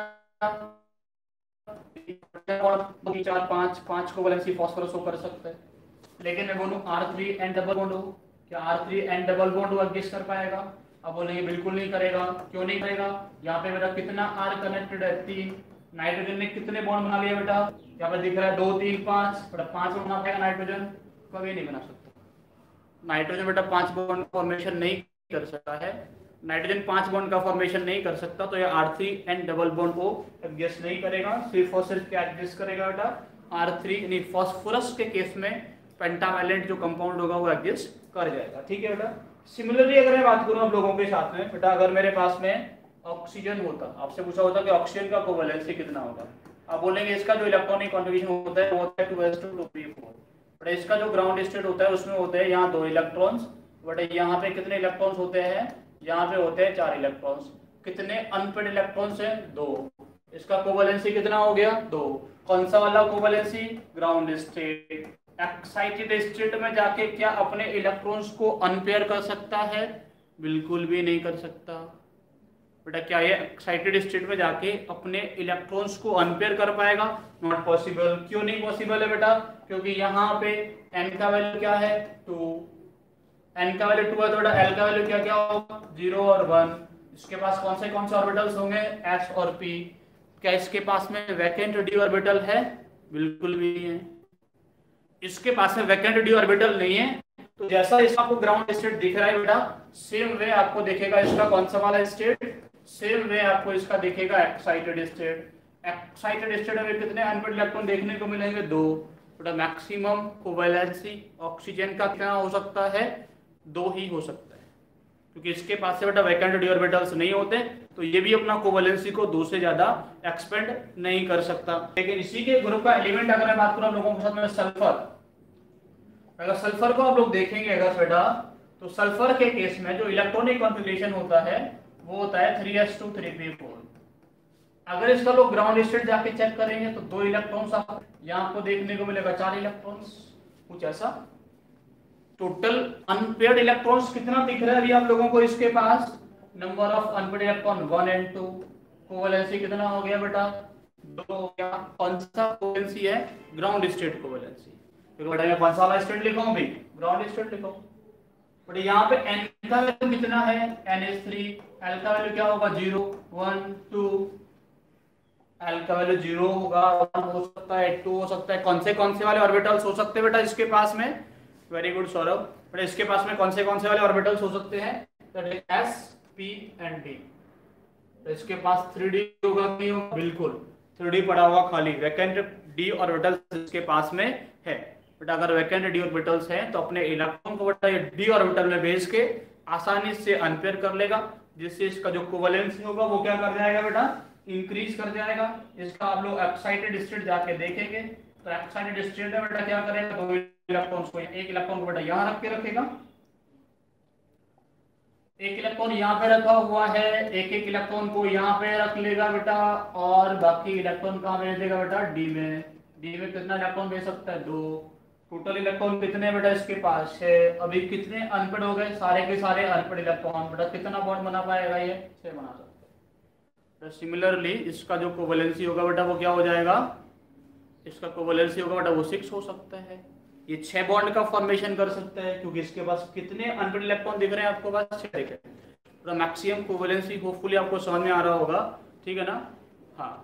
चार पांच पांच को वैलेंसी फास्फोरस को कर सकता है। लेकिन मैं बोलूं R three and double bond O, क्या R three and double bond O exist कर पाएगा? अब बोलेंगे बिल्कुल नहीं करेगा। क्यों नहीं करेगा? यहाँ पे बेटा कितना आर कनेक्टेड है? तीन। नाइट्रोजन ने कितने बॉन्ड बना लिया बेटा? यहाँ पे दिख रहा है दो तीन पांच। बेटा पांच बना पाएगा नाइट्रोजन? कभी नहीं बना सकता। नाइट्रोजन बेटा पांच बॉन्ड फॉर्मेशन नहीं कर सकता है। नाइट्रोजन पांच बॉन्ड का फॉर्मेशन नहीं कर सकता, तो ये R three and double bond को एडजस्ट नहीं करेगा। सिर्फ और सिर्फ क्या एडजस्ट करेगा बेटा? आर थ्री यानी फास्फोरस के केस में पेंटावैलेंट जो कंपाउंड होगा वो एडजस्ट कर जाएगा। ठीक है बेटा। सिमिलरली अगर मैं बात करूं आप लोगों के साथ में बेटा, अगर मेरे पास में ऑक्सीजन होता, आपसे पूछा होता कि ऑक्सीजन का कोवैलेंसी कितना होगा? आप बोलेंगे इसका जो इलेक्ट्रॉनिक कॉन्फ़िगरेशन होता है वो होता है two s two two p four. But इसका जो ग्राउंड स्टेट होता है उसमें होते हैं यहाँ दो इलेक्ट्रॉन्स। बट यहाँ पे कितने इलेक्ट्रॉन्स होते हैं? यहाँ पे होते हैं चार इलेक्ट्रॉन्स। कितने अनपेड इलेक्ट्रॉन्स हैं? दो। इसका कोवैलेंसी कितना हो गया? दो। कौन सा वाला covalency? Ground state. Excited state में जाके क्या अपने इलेक्ट्रॉन्स को अनपेयर कर सकता है? बिल्कुल भी नहीं कर सकता। बेटा क्या ये एक्साइटेड स्टेट में जाके अपने इलेक्ट्रॉन्स को अनपेयर कर पाएगा? Not possible. क्यों नहीं पॉसिबल है बेटा? क्योंकि यहाँ पे n का वैल्यू क्या है? टू। n का वैल्यू टू है तो बेटा l का वैल्यू क्या क्या होगा? जीरो और वन। इसके पास कौन से कौन से ऑर्बिटल्स होंगे? s और p। क्या इसके पास में वैकेंट डी ऑर्बिटल है? बिल्कुल भी नहीं है। इसके पास में वैकेंट डी ऑर्बिटल नहीं है, तो जैसा इसका आपको ग्राउंड स्टेट दिख रहा है बेटा, सेम वे आपको दिखेगा इसका कौन सा वाला स्टेट? सेम वे आपको इसका दिखेगा एक्साइटेड स्टेट। एक्साइटेड स्टेट में कितने अनपेड इलेक्ट्रॉन देखने को मिलेंगे? दो। बेटा मैक्सिमम कोवैलेंसी ऑक्सीजन का क्या हो सकता है? दो ही हो सकता है, क्योंकि इसके पास से बेटा वैकेंट डी ऑर्बिटल्स नहीं होते, तो ये भी अपना कोवैलेंसी को दो से ज्यादा एक्सपेंड नहीं कर सकता। लेकिन इसी के ग्रुप का एलिमेंट अगर मैं बात करूं आप लोगों के साथ में सल्फर, अगर सल्फर को आप लोग देखेंगे अगर बेटा, तो सल्फर के केस में जो इलेक्ट्रॉनिक कॉन्फ़िगरेशन होता है वो होता है three s two three p four. अगर इसका लोग ग्राउंड स्टेट जाके चेक करेंगे तो दो इलेक्ट्रॉन्स आप यहाँ आपको देखने को मिलेगा, चार इलेक्ट्रॉन्स कुछ ऐसा। टोटल अनपेयर्ड इलेक्ट्रॉन्स कितना दिख रहा है अभी आप लोगों को इसके पास? Number of unpaired electron one and two. Covalency कितना हो गया बेटा? दो हो गया। कौन सा कोवैलेंसी है? Ground state covalency. तो बेटा मैं कौन सा वाला स्टेट लिखाऊं भी? Ground state लिखाऊं। बट यहाँ पे n का वैल्यू कितना है? N H three. l का वैल्यू क्या होगा? Zero one two. l का वैल्यू जीरो होगा, वन हो सकता है, टू हो सकता है। कौन से कौन से वाले ऑर्बिटल्स हो सकते हैं बेटा इसके पास में? Very good Saurabh. बट इसके पास में कौन से कौन से वाले ऑर्बिटल्स हो सकते हैं? s p and d। तो इसके पास थ्री डी होगा नहीं होगा? बिल्कुल थ्री डी पड़ा हुआ खाली। वैकेंट डी ऑर्बिटल्स इसके पास में है। बट अगर वैकेंट डी ऑर्बिटल्स हैं तो अपने इलेक्ट्रॉन को बेटा ये डी ऑर्बिटल में भेज के आसानी से अनपेयर कर लेगा, जिससे इसका जो कोवैलेंसी होगा वो क्या कर जाएगा बेटा? इंक्रीज कर जाएगा। इसका आप लोग एक्साइटेड स्टेट जाके देखेंगे तो एक्साइटेड स्टेट में बेटा क्या करेगा? दो इलेक्ट्रॉन्स को, एक इलेक्ट्रॉन को बेटा यहाँ रख के रखेगा, एक इलेक्ट्रॉन यहाँ पे रखा हुआ है, एक एक इलेक्ट्रॉन को यहाँ पे रख लेगा बेटा, और बाकी इलेक्ट्रॉन कहाँ भेज देगा बेटा? डी में। डी में कितना इलेक्ट्रॉन दे सकता है? दो। टोटल इलेक्ट्रॉन कितने बेटा इसके पास है? अभी कितने अनपेड हो गए? सारे के सारे अनपेड इलेक्ट्रॉन। बेटा कितना बॉन्ड बना पाएगा ये? छह बना सकते हैं। तो सिमिलरली इसका जो कोवेलेंसी होगा बेटा वो क्या हो जाएगा? इसका कोवेलेंसी होगा बेटा वो सिक्स हो सकता है। ये छह बॉन्ड का फॉर्मेशन कर सकता है क्योंकि इसके पास कितने अनपेड इलेक्ट्रॉन दिख रहे हैं आपको? पास छह दिख रहे हैं। तो मैक्सिमम कोवेलेंसी होपफुली आपको समझ में आ रहा होगा, ठीक है ना? हाँ,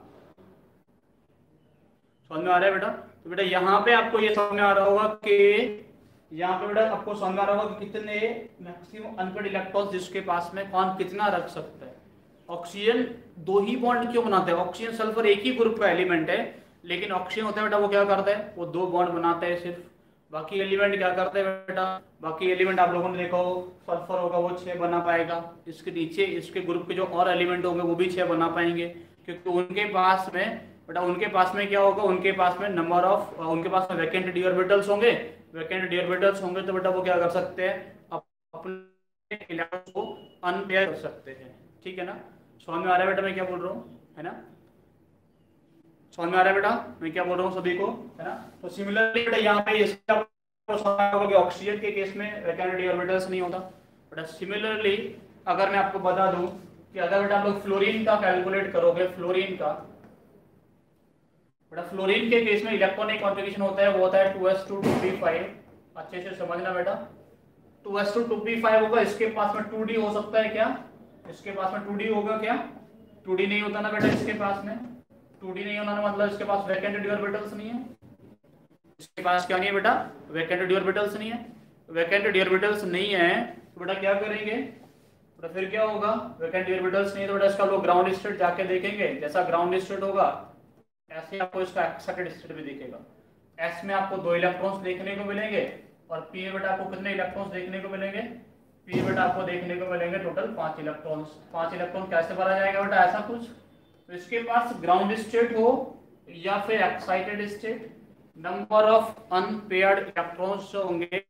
समझ में आ रहा है बेटा? तो बेटा यहाँ पे आपको ये समझ में आ रहा होगा कि यहाँ पे बेटा आपको समझ में आ रहा होगा कि कितने मैक्सिमम अनपेड इलेक्ट्रॉन्स जिसके पास में कौन कितना रख सकता है। ऑक्सीजन दो ही बॉन्ड क्यों बनाता है? ऑक्सीजन सल्फर एक ही ग्रुप का एलिमेंट है, लेकिन ऑक्सीजन होता है बेटा वो क्या करता है? वो दो बॉन्ड बनाता है सिर्फ। बाकी एलिमेंट क्या करते हैं बेटा? बाकी एलिमेंट आप लोगों ने देखा हो, सल्फर होगा वो छह बना पाएगा, इसके नीचे इसके ग्रुप के जो और एलिमेंट होंगे वो भी छह बना पाएंगे, क्योंकि उनके पास में बेटा उनके पास में क्या होगा? उनके पास में नंबर ऑफ उनके पास में वैकेंट डी ऑर्बिटल्स होंगे। वैकेंट डी ऑर्बिटल्स होंगे तो बेटा वो क्या कर सकते हैं? अपने इलेक्ट्रॉन को अनपेयर कर सकते हैं, ठीक है ना? समझ में आ रहा है बेटा मैं क्या बोल रहा हूँ, है ना? समझ में आ रहा है बेटा मैं क्या बोल रहा हूँ सभी को, है ना? तो सिमिलरली बेटा यहाँ पे इसका ऑक्सीजन के केस में वैकेंट डी ऑर्बिटल्स नहीं होता। बेटा सिमिलरली अगर मैं आपको बता दूं कि अगर बेटा आप लोग फ्लोरीन का कैलकुलेट करोगे, फ्लोरीन का बेटा फ्लोरीन के केस में इलेक्ट्रॉनिक कॉन्फ़िगरेशन होता है वो होता है two s two two p five. अच्छे से समझना बेटा, two s two two p five होगा। इसके पास में टू डी हो सकता है क्या? इसके पास में टू डी होगा क्या? टू डी नहीं होता ना बेटा इसके पास में। टू डी नहीं होना मतलब इसके पास वैकेंट डी ऑर्बिटल्स नहीं है। इसके पास क्या नहीं है बेटा? वैकेंट डी ऑर्बिटल्स नहीं है। वैकेंट डी ऑर्बिटल्स नहीं है तो बेटा क्या करेंगे? बेटा फिर क्या होगा? वैकेंट डी ऑर्बिटल्स नहीं है तो बेटा इसका लोग ग्राउंड स्टेट जाके देखेंगे। जैसा ग्राउंड स्टेट होगा ऐसे आपको इसका एक्साइटेड स्टेट भी दिखेगा। एस में आपको दो इलेक्ट्रॉन्स देखने को मिलेंगे और पी में बेटा आपको कितने इलेक्ट्रॉन्स देखने को मिलेंगे? पी बेटा आपको देखने को मिलेंगे टोटल पांच इलेक्ट्रॉन्स। पांच इलेक्ट्रॉन कैसे भरा जाएगा बेटा? ऐसा कुछ, तो इसके पास ग्राउंड स्टेट हो या फिर excited state, number of unpaired electrons होंगे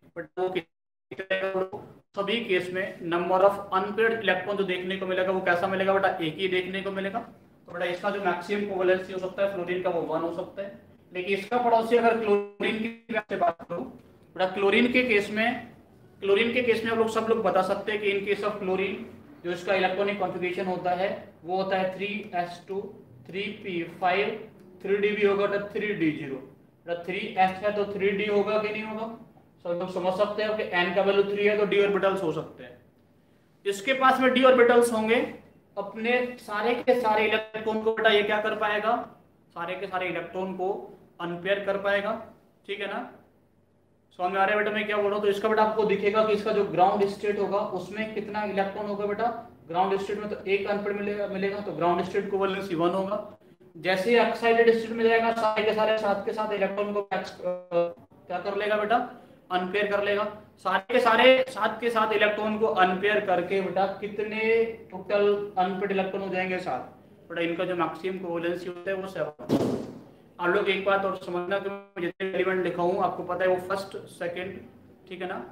सभी केस में नंबर ऑफ अनपेयर्ड इलेक्ट्रॉन जो देखने को मिलेगा वो कैसा मिलेगा बेटा? एक ही देखने को मिलेगा। तो बेटा इसका जो मैक्सिमम कोवेलेंसी हो सकता है फ्लोरीन का वो वन हो सकता है। लेकिन इसका पड़ोसी अगर क्लोरीन की बात करूं बेटा, क्लोरीन के केस में क्लोरीन के केस में हम लोग सब लोग बता सकते हैं कि इन केस ऑफ क्लोरीन जो इसका इलेक्ट्रॉनिक कॉन्फ़िगरेशन होता है वो होता है three s two three p five, three d भी होगा तो three d zero. Three s है तो थ्री डी होगा कि नहीं होगा? सब लोग समझ सकते हैं कि एन का वैल्यू थ्री है तो डी ऑर्बिटल्स हो सकते हैं। इसके पास में डी ऑर्बिटल्स होंगे, अपने सारे के सारे इलेक्ट्रॉन को बेटा ये क्या कर पाएगा? सारे के सारे इलेक्ट्रॉन को अनपेयर कर पाएगा, ठीक है ना? समझ में आ रहा है बेटा मैं क्या बोल रहा हूँ? तो इसका बेटा आपको दिखेगा कि इसका जो ग्राउंड स्टेट होगा उसमें कितना इलेक्ट्रॉन होगा बेटा? ग्राउंड स्टेट में तो एक अनपेयर मिलेगा मिलेगा तो ग्राउंड स्टेट कोवेलेंसी वन होगा। जैसे एक्साइटेड स्टेट में जाएगा सारे के सारे साथ के साथ इलेक्ट्रॉन को क्या कर लेगा बेटा? अनपेयर कर लेगा। सारे के सारे साथ के साथ इलेक्ट्रॉन को अनपेयर करके बेटा कितने टोटल अनपेयर्ड इलेक्ट्रॉन हो जाएंगे? सात। बेटा इनका जो मैक्सिमम कोवेलेंसी होता है वो सेवन। आप लोग एक बात और समझना कि मैं जितने एलिमेंट लिखा हूं आपको पता है वो फर्स्ट सेकंड, ठीक है ना?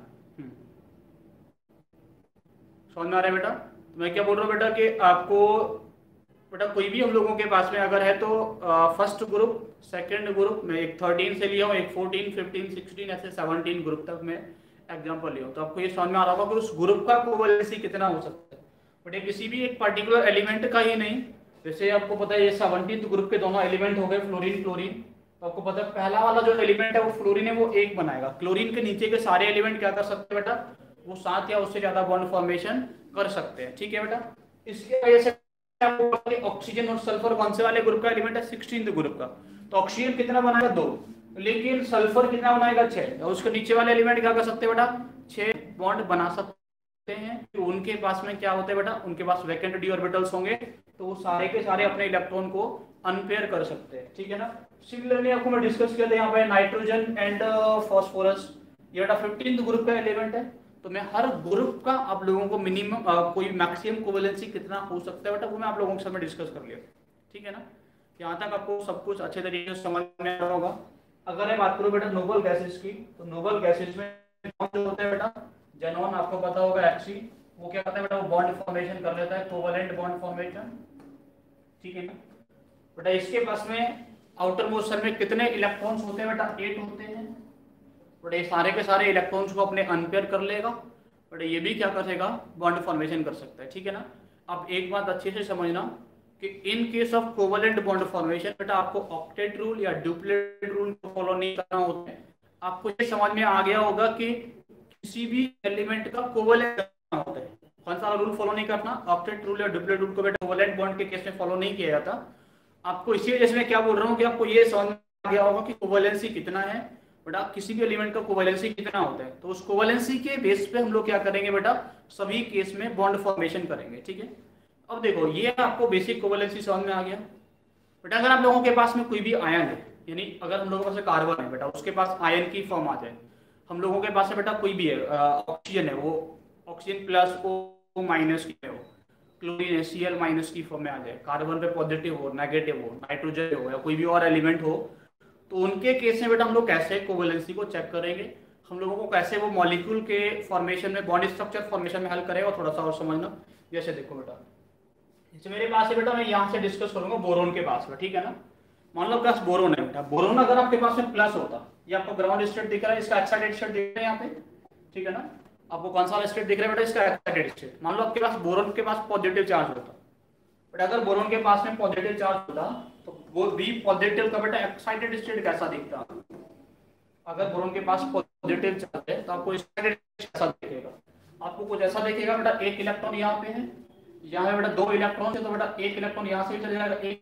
समझ में आ रहा है बेटा? तो मैं क्या बोल रहा हूँ बेटा कि आपको बेटा कोई भी हम लोगों के पास में अगर है तो फर्स्ट ग्रुप, सेकंड ग्रुप में एक थर्टीन से लिया हूँ, एक फोर्टीन, फिफ्टीन, सिक्सटीन ऐसे सेवनटीन ग्रुप तक में एग्जांपल लिया हूँ, तो आपको ये समझ में आ रहा होगा कि उस ग्रुप का कोवेलेंसी कितना हो सकता है। बट ये किसी भी एक पर्टिकुलर एलिमेंट का ही नहीं। जैसे आपको पता है ये सेवनटीन ग्रुप के दोनों एलिमेंट हो गए फ्लोरीन क्लोरीन, तो आपको पता है पहला वाला जो एलिमेंट है वो फ्लोरीन है वो एक बनाएगा। क्लोरीन के नीचे के सारे एलिमेंट क्या कर सकते हैं बेटा? वो सात या उससे ज्यादा बॉन्ड फॉर्मेशन कर सकते हैं, ठीक है बेटा? इसकी वजह से ऑक्सीजन और सल्फर कौन से वाले ग्रुप का एलिमेंट है? सिक्सटीन ग्रुप का। तो ऑक्सीजन कितना बनाएगा? दो। लेकिन सल्फर कितना बनाएगा? छह। और उसके नीचे वाले एलिमेंट क्या कर सकते हैं बेटा? छह बॉन्ड बना सकते हैं। तो उनके पास में क्या होता है बेटा? उनके पास वैकेंट डी ऑर्बिटल्स होंगे तो वो सारे के सारे अपने इलेक्ट्रॉन को अनपेयर कर सकते हैं, ठीक है ना? सिमिलरली आपको मैं डिस्कस किया था यहाँ पे नाइट्रोजन एंड फॉस्फोरस, ये बेटा फिफ्टीन ग्रुप का एलिमेंट है। तो मैं हर ग्रुप का आप लोगों को मिनिमम कोई मैक्सिमम कोवेलेंसी कितना हो सकता है बेटा वो मैं आप लोगों के साथ डिस्कस कर लिया, ठीक है ना? यहाँ तक आपको सब कुछ अच्छे तरीके से समझ में आ रहा होगा। अगर मैं बात करूँ बेटा नोबल गैसेस की, तो नोबल गैसेस में कौन से होते हैं बेटा? जेनॉन आपको पता होगा, एक्सी, वो क्या करता है बेटा? वो बॉन्ड फॉर्मेशन कर लेता है, कोवेलेंट बॉन्ड फॉर्मेशन, ठीक है ना बेटा? इसके पास में आउटर मोस्ट शेल में कितने इलेक्ट्रॉन्स होते हैं बेटा? एट होते हैं। बट ये सारे के सारे इलेक्ट्रॉन्स को अपने अनपेयर कर लेगा, बट ये भी क्या करेगा? बॉन्ड फॉर्मेशन कर सकता है, ठीक है ना। अब एक बात अच्छे से समझना कि in case of covalent bond formation बेटा आपको ऑक्टेट रूल या डुप्लेट रूल को फॉलो नहीं करना होता है। आपको ये समझ में आ गया होगा कि किसी भी एलिमेंट का कोवेलेंट करना होता है, कौन सा रूल फॉलो नहीं करना? ऑक्टेट रूल या डुप्लेट रूल को बेटा कोवेलेंट बॉन्ड के केस में फॉलो नहीं किया जाता। आपको इसी वजह से मैं क्या बोल रहा हूँ कि आपको ये समझ में आ गया होगा कि कोवेलेंसी कितना है बेटा, किसी भी एलिमेंट का कोवेलेंसी कितना होता है। तो उस कोवेलेंसी के बेस पे हम लोग क्या करेंगे बेटा? सभी केस में बॉन्ड फॉर्मेशन करेंगे, ठीक है। अब देखो ये आपको बेसिक कोवेलेंसी समझ में आ गया बेटा। अगर आप लोगों के पास में कोई भी आयन है, यानी अगर हम लोगों के पास कार्बन है बेटा, उसके पास आयन की फॉर्म आ जाए, हम लोगों के पास में बेटा कोई भी है ऑक्सीजन है, वो ऑक्सीजन प्लस ओ माइनस की हो, क्लोरीन सी एल माइनस की फॉर्म में आ जाए, कार्बन पे पॉजिटिव हो, नेगेटिव हो, नाइट्रोजन हो, या कोई भी और एलिमेंट हो, तो उनके केस में बेटा हम लोग कैसे कोवेलेंसी को चेक करेंगे, हम लोगों को कैसे वो मॉलिक्यूल के फॉर्मेशन में, बॉन्ड स्ट्रक्चर फॉर्मेशन में हेल्प करेगा। थोड़ा सा और समझना, जैसे देखो बेटा, जैसे मेरे पास है बेटा, मैं यहाँ से डिस्कस करूंगा बोरोन के पास में, ठीक है ना। मान लो प्लस बोरोन है बेटा, बोरोन अगर आपके पास में प्लस होता, ये आपको ग्राउंड स्टेट दिख रहा है, इसका एक्साइटेड स्टेट दिख रहा है यहाँ पे, ठीक है ना। आपको कौन सा स्टेट दिख रहा है बेटा? इसका एक्साइटेड स्टेट। मान लो आपके पास बोरोन के पास पॉजिटिव चार्ज होता, बट अगर बोरोन के पास में पॉजिटिव चार्ज होता तो वो बी पॉजिटिव का बेटा एक्साइटेड स्टेट कैसा दिखता? अगर बोरोन के पास पॉजिटिव चार्ज है तो आपको एक्साइटेड कैसा दिखेगा? आपको कुछ ऐसा दिखेगा बेटा, एक इलेक्ट्रॉन यहाँ पे है, यहाँ बेटा दो इलेक्ट्रॉन है, तो बेटा एक इलेक्ट्रॉन यहाँ से चले जाएगा, एक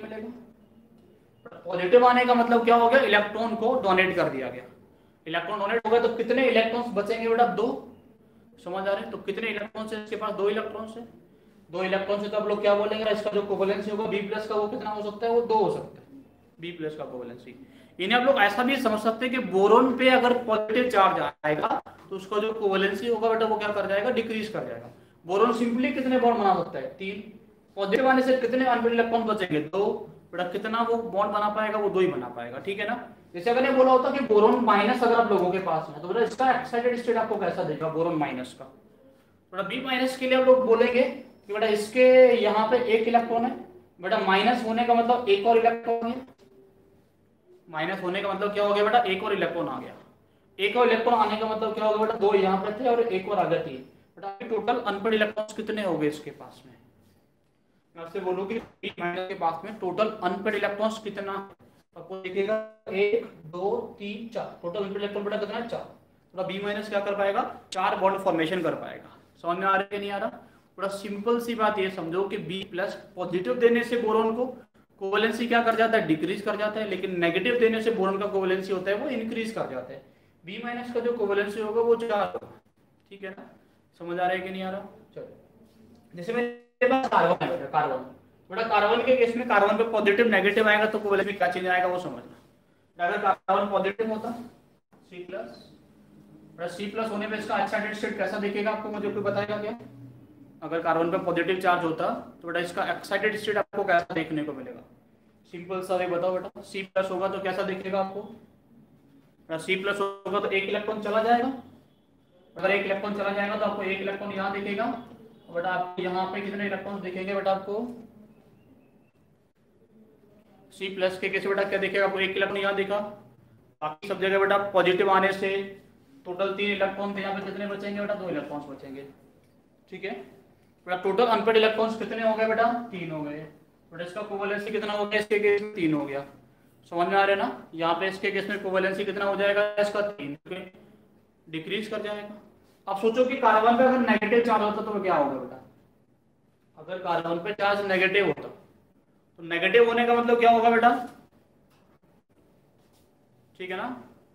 मिलेगा। पॉजिटिव आने का मतलब क्या हो गया? इलेक्ट्रॉन को डोनेट कर दिया गया। इलेक्ट्रॉन डोनेट हो गया तो कितने इलेक्ट्रॉन्स बचेंगे बेटा? दो। समझ आ रहे हैं? तो कितने इलेक्ट्रॉन्स है इसके पास? दो इलेक्ट्रॉन्स है। दो इलेक्ट्रॉन से तो आप लोग क्या बोलेंगे? इसका जो कोवेलेंसी होगा बी प्लस का, वो कितना हो सकता है? वो दो हो सकता है, बी प्लस का कोवेलेंसी। इन्हें आप लोग ऐसा भी समझ सकते हैं कि बोरोन पे अगर पॉजिटिव चार्ज आएगा तो उसका जो कोवेलेंसी होगा बेटा वो क्या कर जाएगा? डिक्रीज कर जाएगा। बोरोन सिंपली कितने बॉन्ड बना सकता है? तीन। पॉजिटिव आने से कितने अनपेड इलेक्ट्रॉन बचेंगे? दो। बेटा कितना वो बॉन्ड बना पाएगा? वो दो ही बना पाएगा, ठीक है ना। जैसे अगर बोला होता कि बोरोन माइनस अगर आप लोगों के पास है तो बेटा इसका एक्साइटेड स्टेट आपको कैसा देगा? बोरोन माइनस का। बेटा बी माइनस के लिए आप लोग बोलेंगे कि बेटा इसके यहाँ पे एक इलेक्ट्रॉन है, बेटा माइनस होने का मतलब एक और इलेक्ट्रॉन है। माइनस होने का मतलब क्या हो गया बेटा? एक और इलेक्ट्रॉन आ गया। एक और इलेक्ट्रॉन आने का मतलब क्या होगा बेटा? दो यहाँ पे थे और एक और आ गए तीन। बेटा टोटल अनपेड इलेक्ट्रॉन्स कितने हो गए इसके पास में? मैं आपसे बोलूँ कि बी माइनस के पास में टोटल अनपेड इलेक्ट्रॉन्स कितना? आपको देखिएगा एक दो तीन चार, टोटल अनपेड इलेक्ट्रॉन बेटा कितना है? चार। थोड़ा बी माइनस क्या कर पाएगा? चार बॉन्ड फॉर्मेशन कर पाएगा। समझ में आ रहा है नहीं आ रहा? थोड़ा सिंपल सी बात ये समझो कि बी प्लस पॉजिटिव देने से बोरोन को कोवेलेंसी क्या कर जाता है? डिक्रीज कर जाता है, लेकिन नेगेटिव देने से बोरोन का कोवेलेंसी होता है वो इंक्रीज कर जाता है। बी माइनस का जो कोवेलेंसी होगा वो चार होगा, ठीक है ना। समझ आ रहा है कि नहीं आ रहा? चलो जैसे मेरे पास कार्बन है बेटा, कार्बन बेटा कार्बन के केस में कार्बन पे पॉजिटिव नेगेटिव आएगा तो कोवेलेंसी क्या चेंज आएगा वो समझना। अगर कार्बन पॉजिटिव होता सी प्लस, बेटा सी प्लस होने पे इसका एक्साइटेड स्टेट कैसा दिखेगा आपको मुझे कोई बताएगा क्या? अगर कार्बन पे पॉजिटिव चार्ज होता तो बेटा इसका एक्साइटेड स्टेट आपको कैसा देखने को मिलेगा? सिंपल सा ये बताओ बेटा। सी प्लस होगा तो कैसा दिखेगा आपको? बेटा सी प्लस होगा तो एक इलेक्ट्रॉन चला जाएगा। अगर एक इलेक्ट्रॉन चला जाएगा तो आपको एक इलेक्ट्रॉन यहाँ दिखेगा, बेटा आपको यहाँ पे कितने इलेक्ट्रॉन दिखेंगे बेटा? आपको सी प्लस के केस बेटा क्या दिखेगा? आपको एक इलेक्ट्रॉन यहाँ दिखा, बाकी सब जगह बेटा पॉजिटिव आने से टोटल तीन इलेक्ट्रॉन थे, यहाँ पे कितने बचेंगे बेटा? दो इलेक्ट्रॉन्स बचेंगे, ठीक है। बेटा टोटल अनपेड इलेक्ट्रॉन्स कितने हो गए बेटा? तीन हो गए। बेटा इसका कोवेलेंसी कितना हो गया? इसके केस में तीन हो गया। समझ में आ रहा है ना? यहाँ पे इसके केस में कोवेलेंसी कितना हो जाएगा? इसका तीन, डिक्रीज कर जाएगा। अब सोचो कि कार्बन पे अगर नेगेटिव चार्ज होता तो क्या होगा बेटा? अगर कार्बन पे चार्ज नेगेटिव होता तो नेगेटिव होने का मतलब क्या होगा बेटा? ठीक है ना।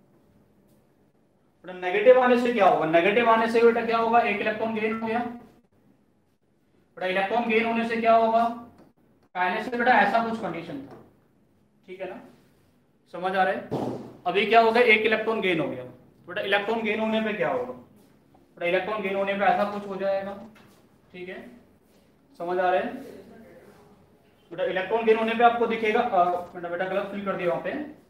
बेटा नेगेटिव आने से क्या होगा? नेगेटिव आने से बेटा क्या होगा? एक इलेक्ट्रॉन गेन हो गया। बेटा इलेक्ट्रॉन गेन होने से क्या होगा? पहले से बेटा ऐसा कुछ कंडीशन था, ठीक है ना। समझ आ रहा है? अभी क्या हो गया? एक इलेक्ट्रॉन गेन हो गया। बेटा इलेक्ट्रॉन गेन होने पे क्या होगा? बेटा इलेक्ट्रॉन गेन होने पे ऐसा कुछ हो जाएगा, ठीक है। समझ आ रहे हैं? बेटा इलेक्ट्रॉन गेन होने पे आपको दिखेगा, बेटा बेटा गलत फिल कर दिया वहां पे।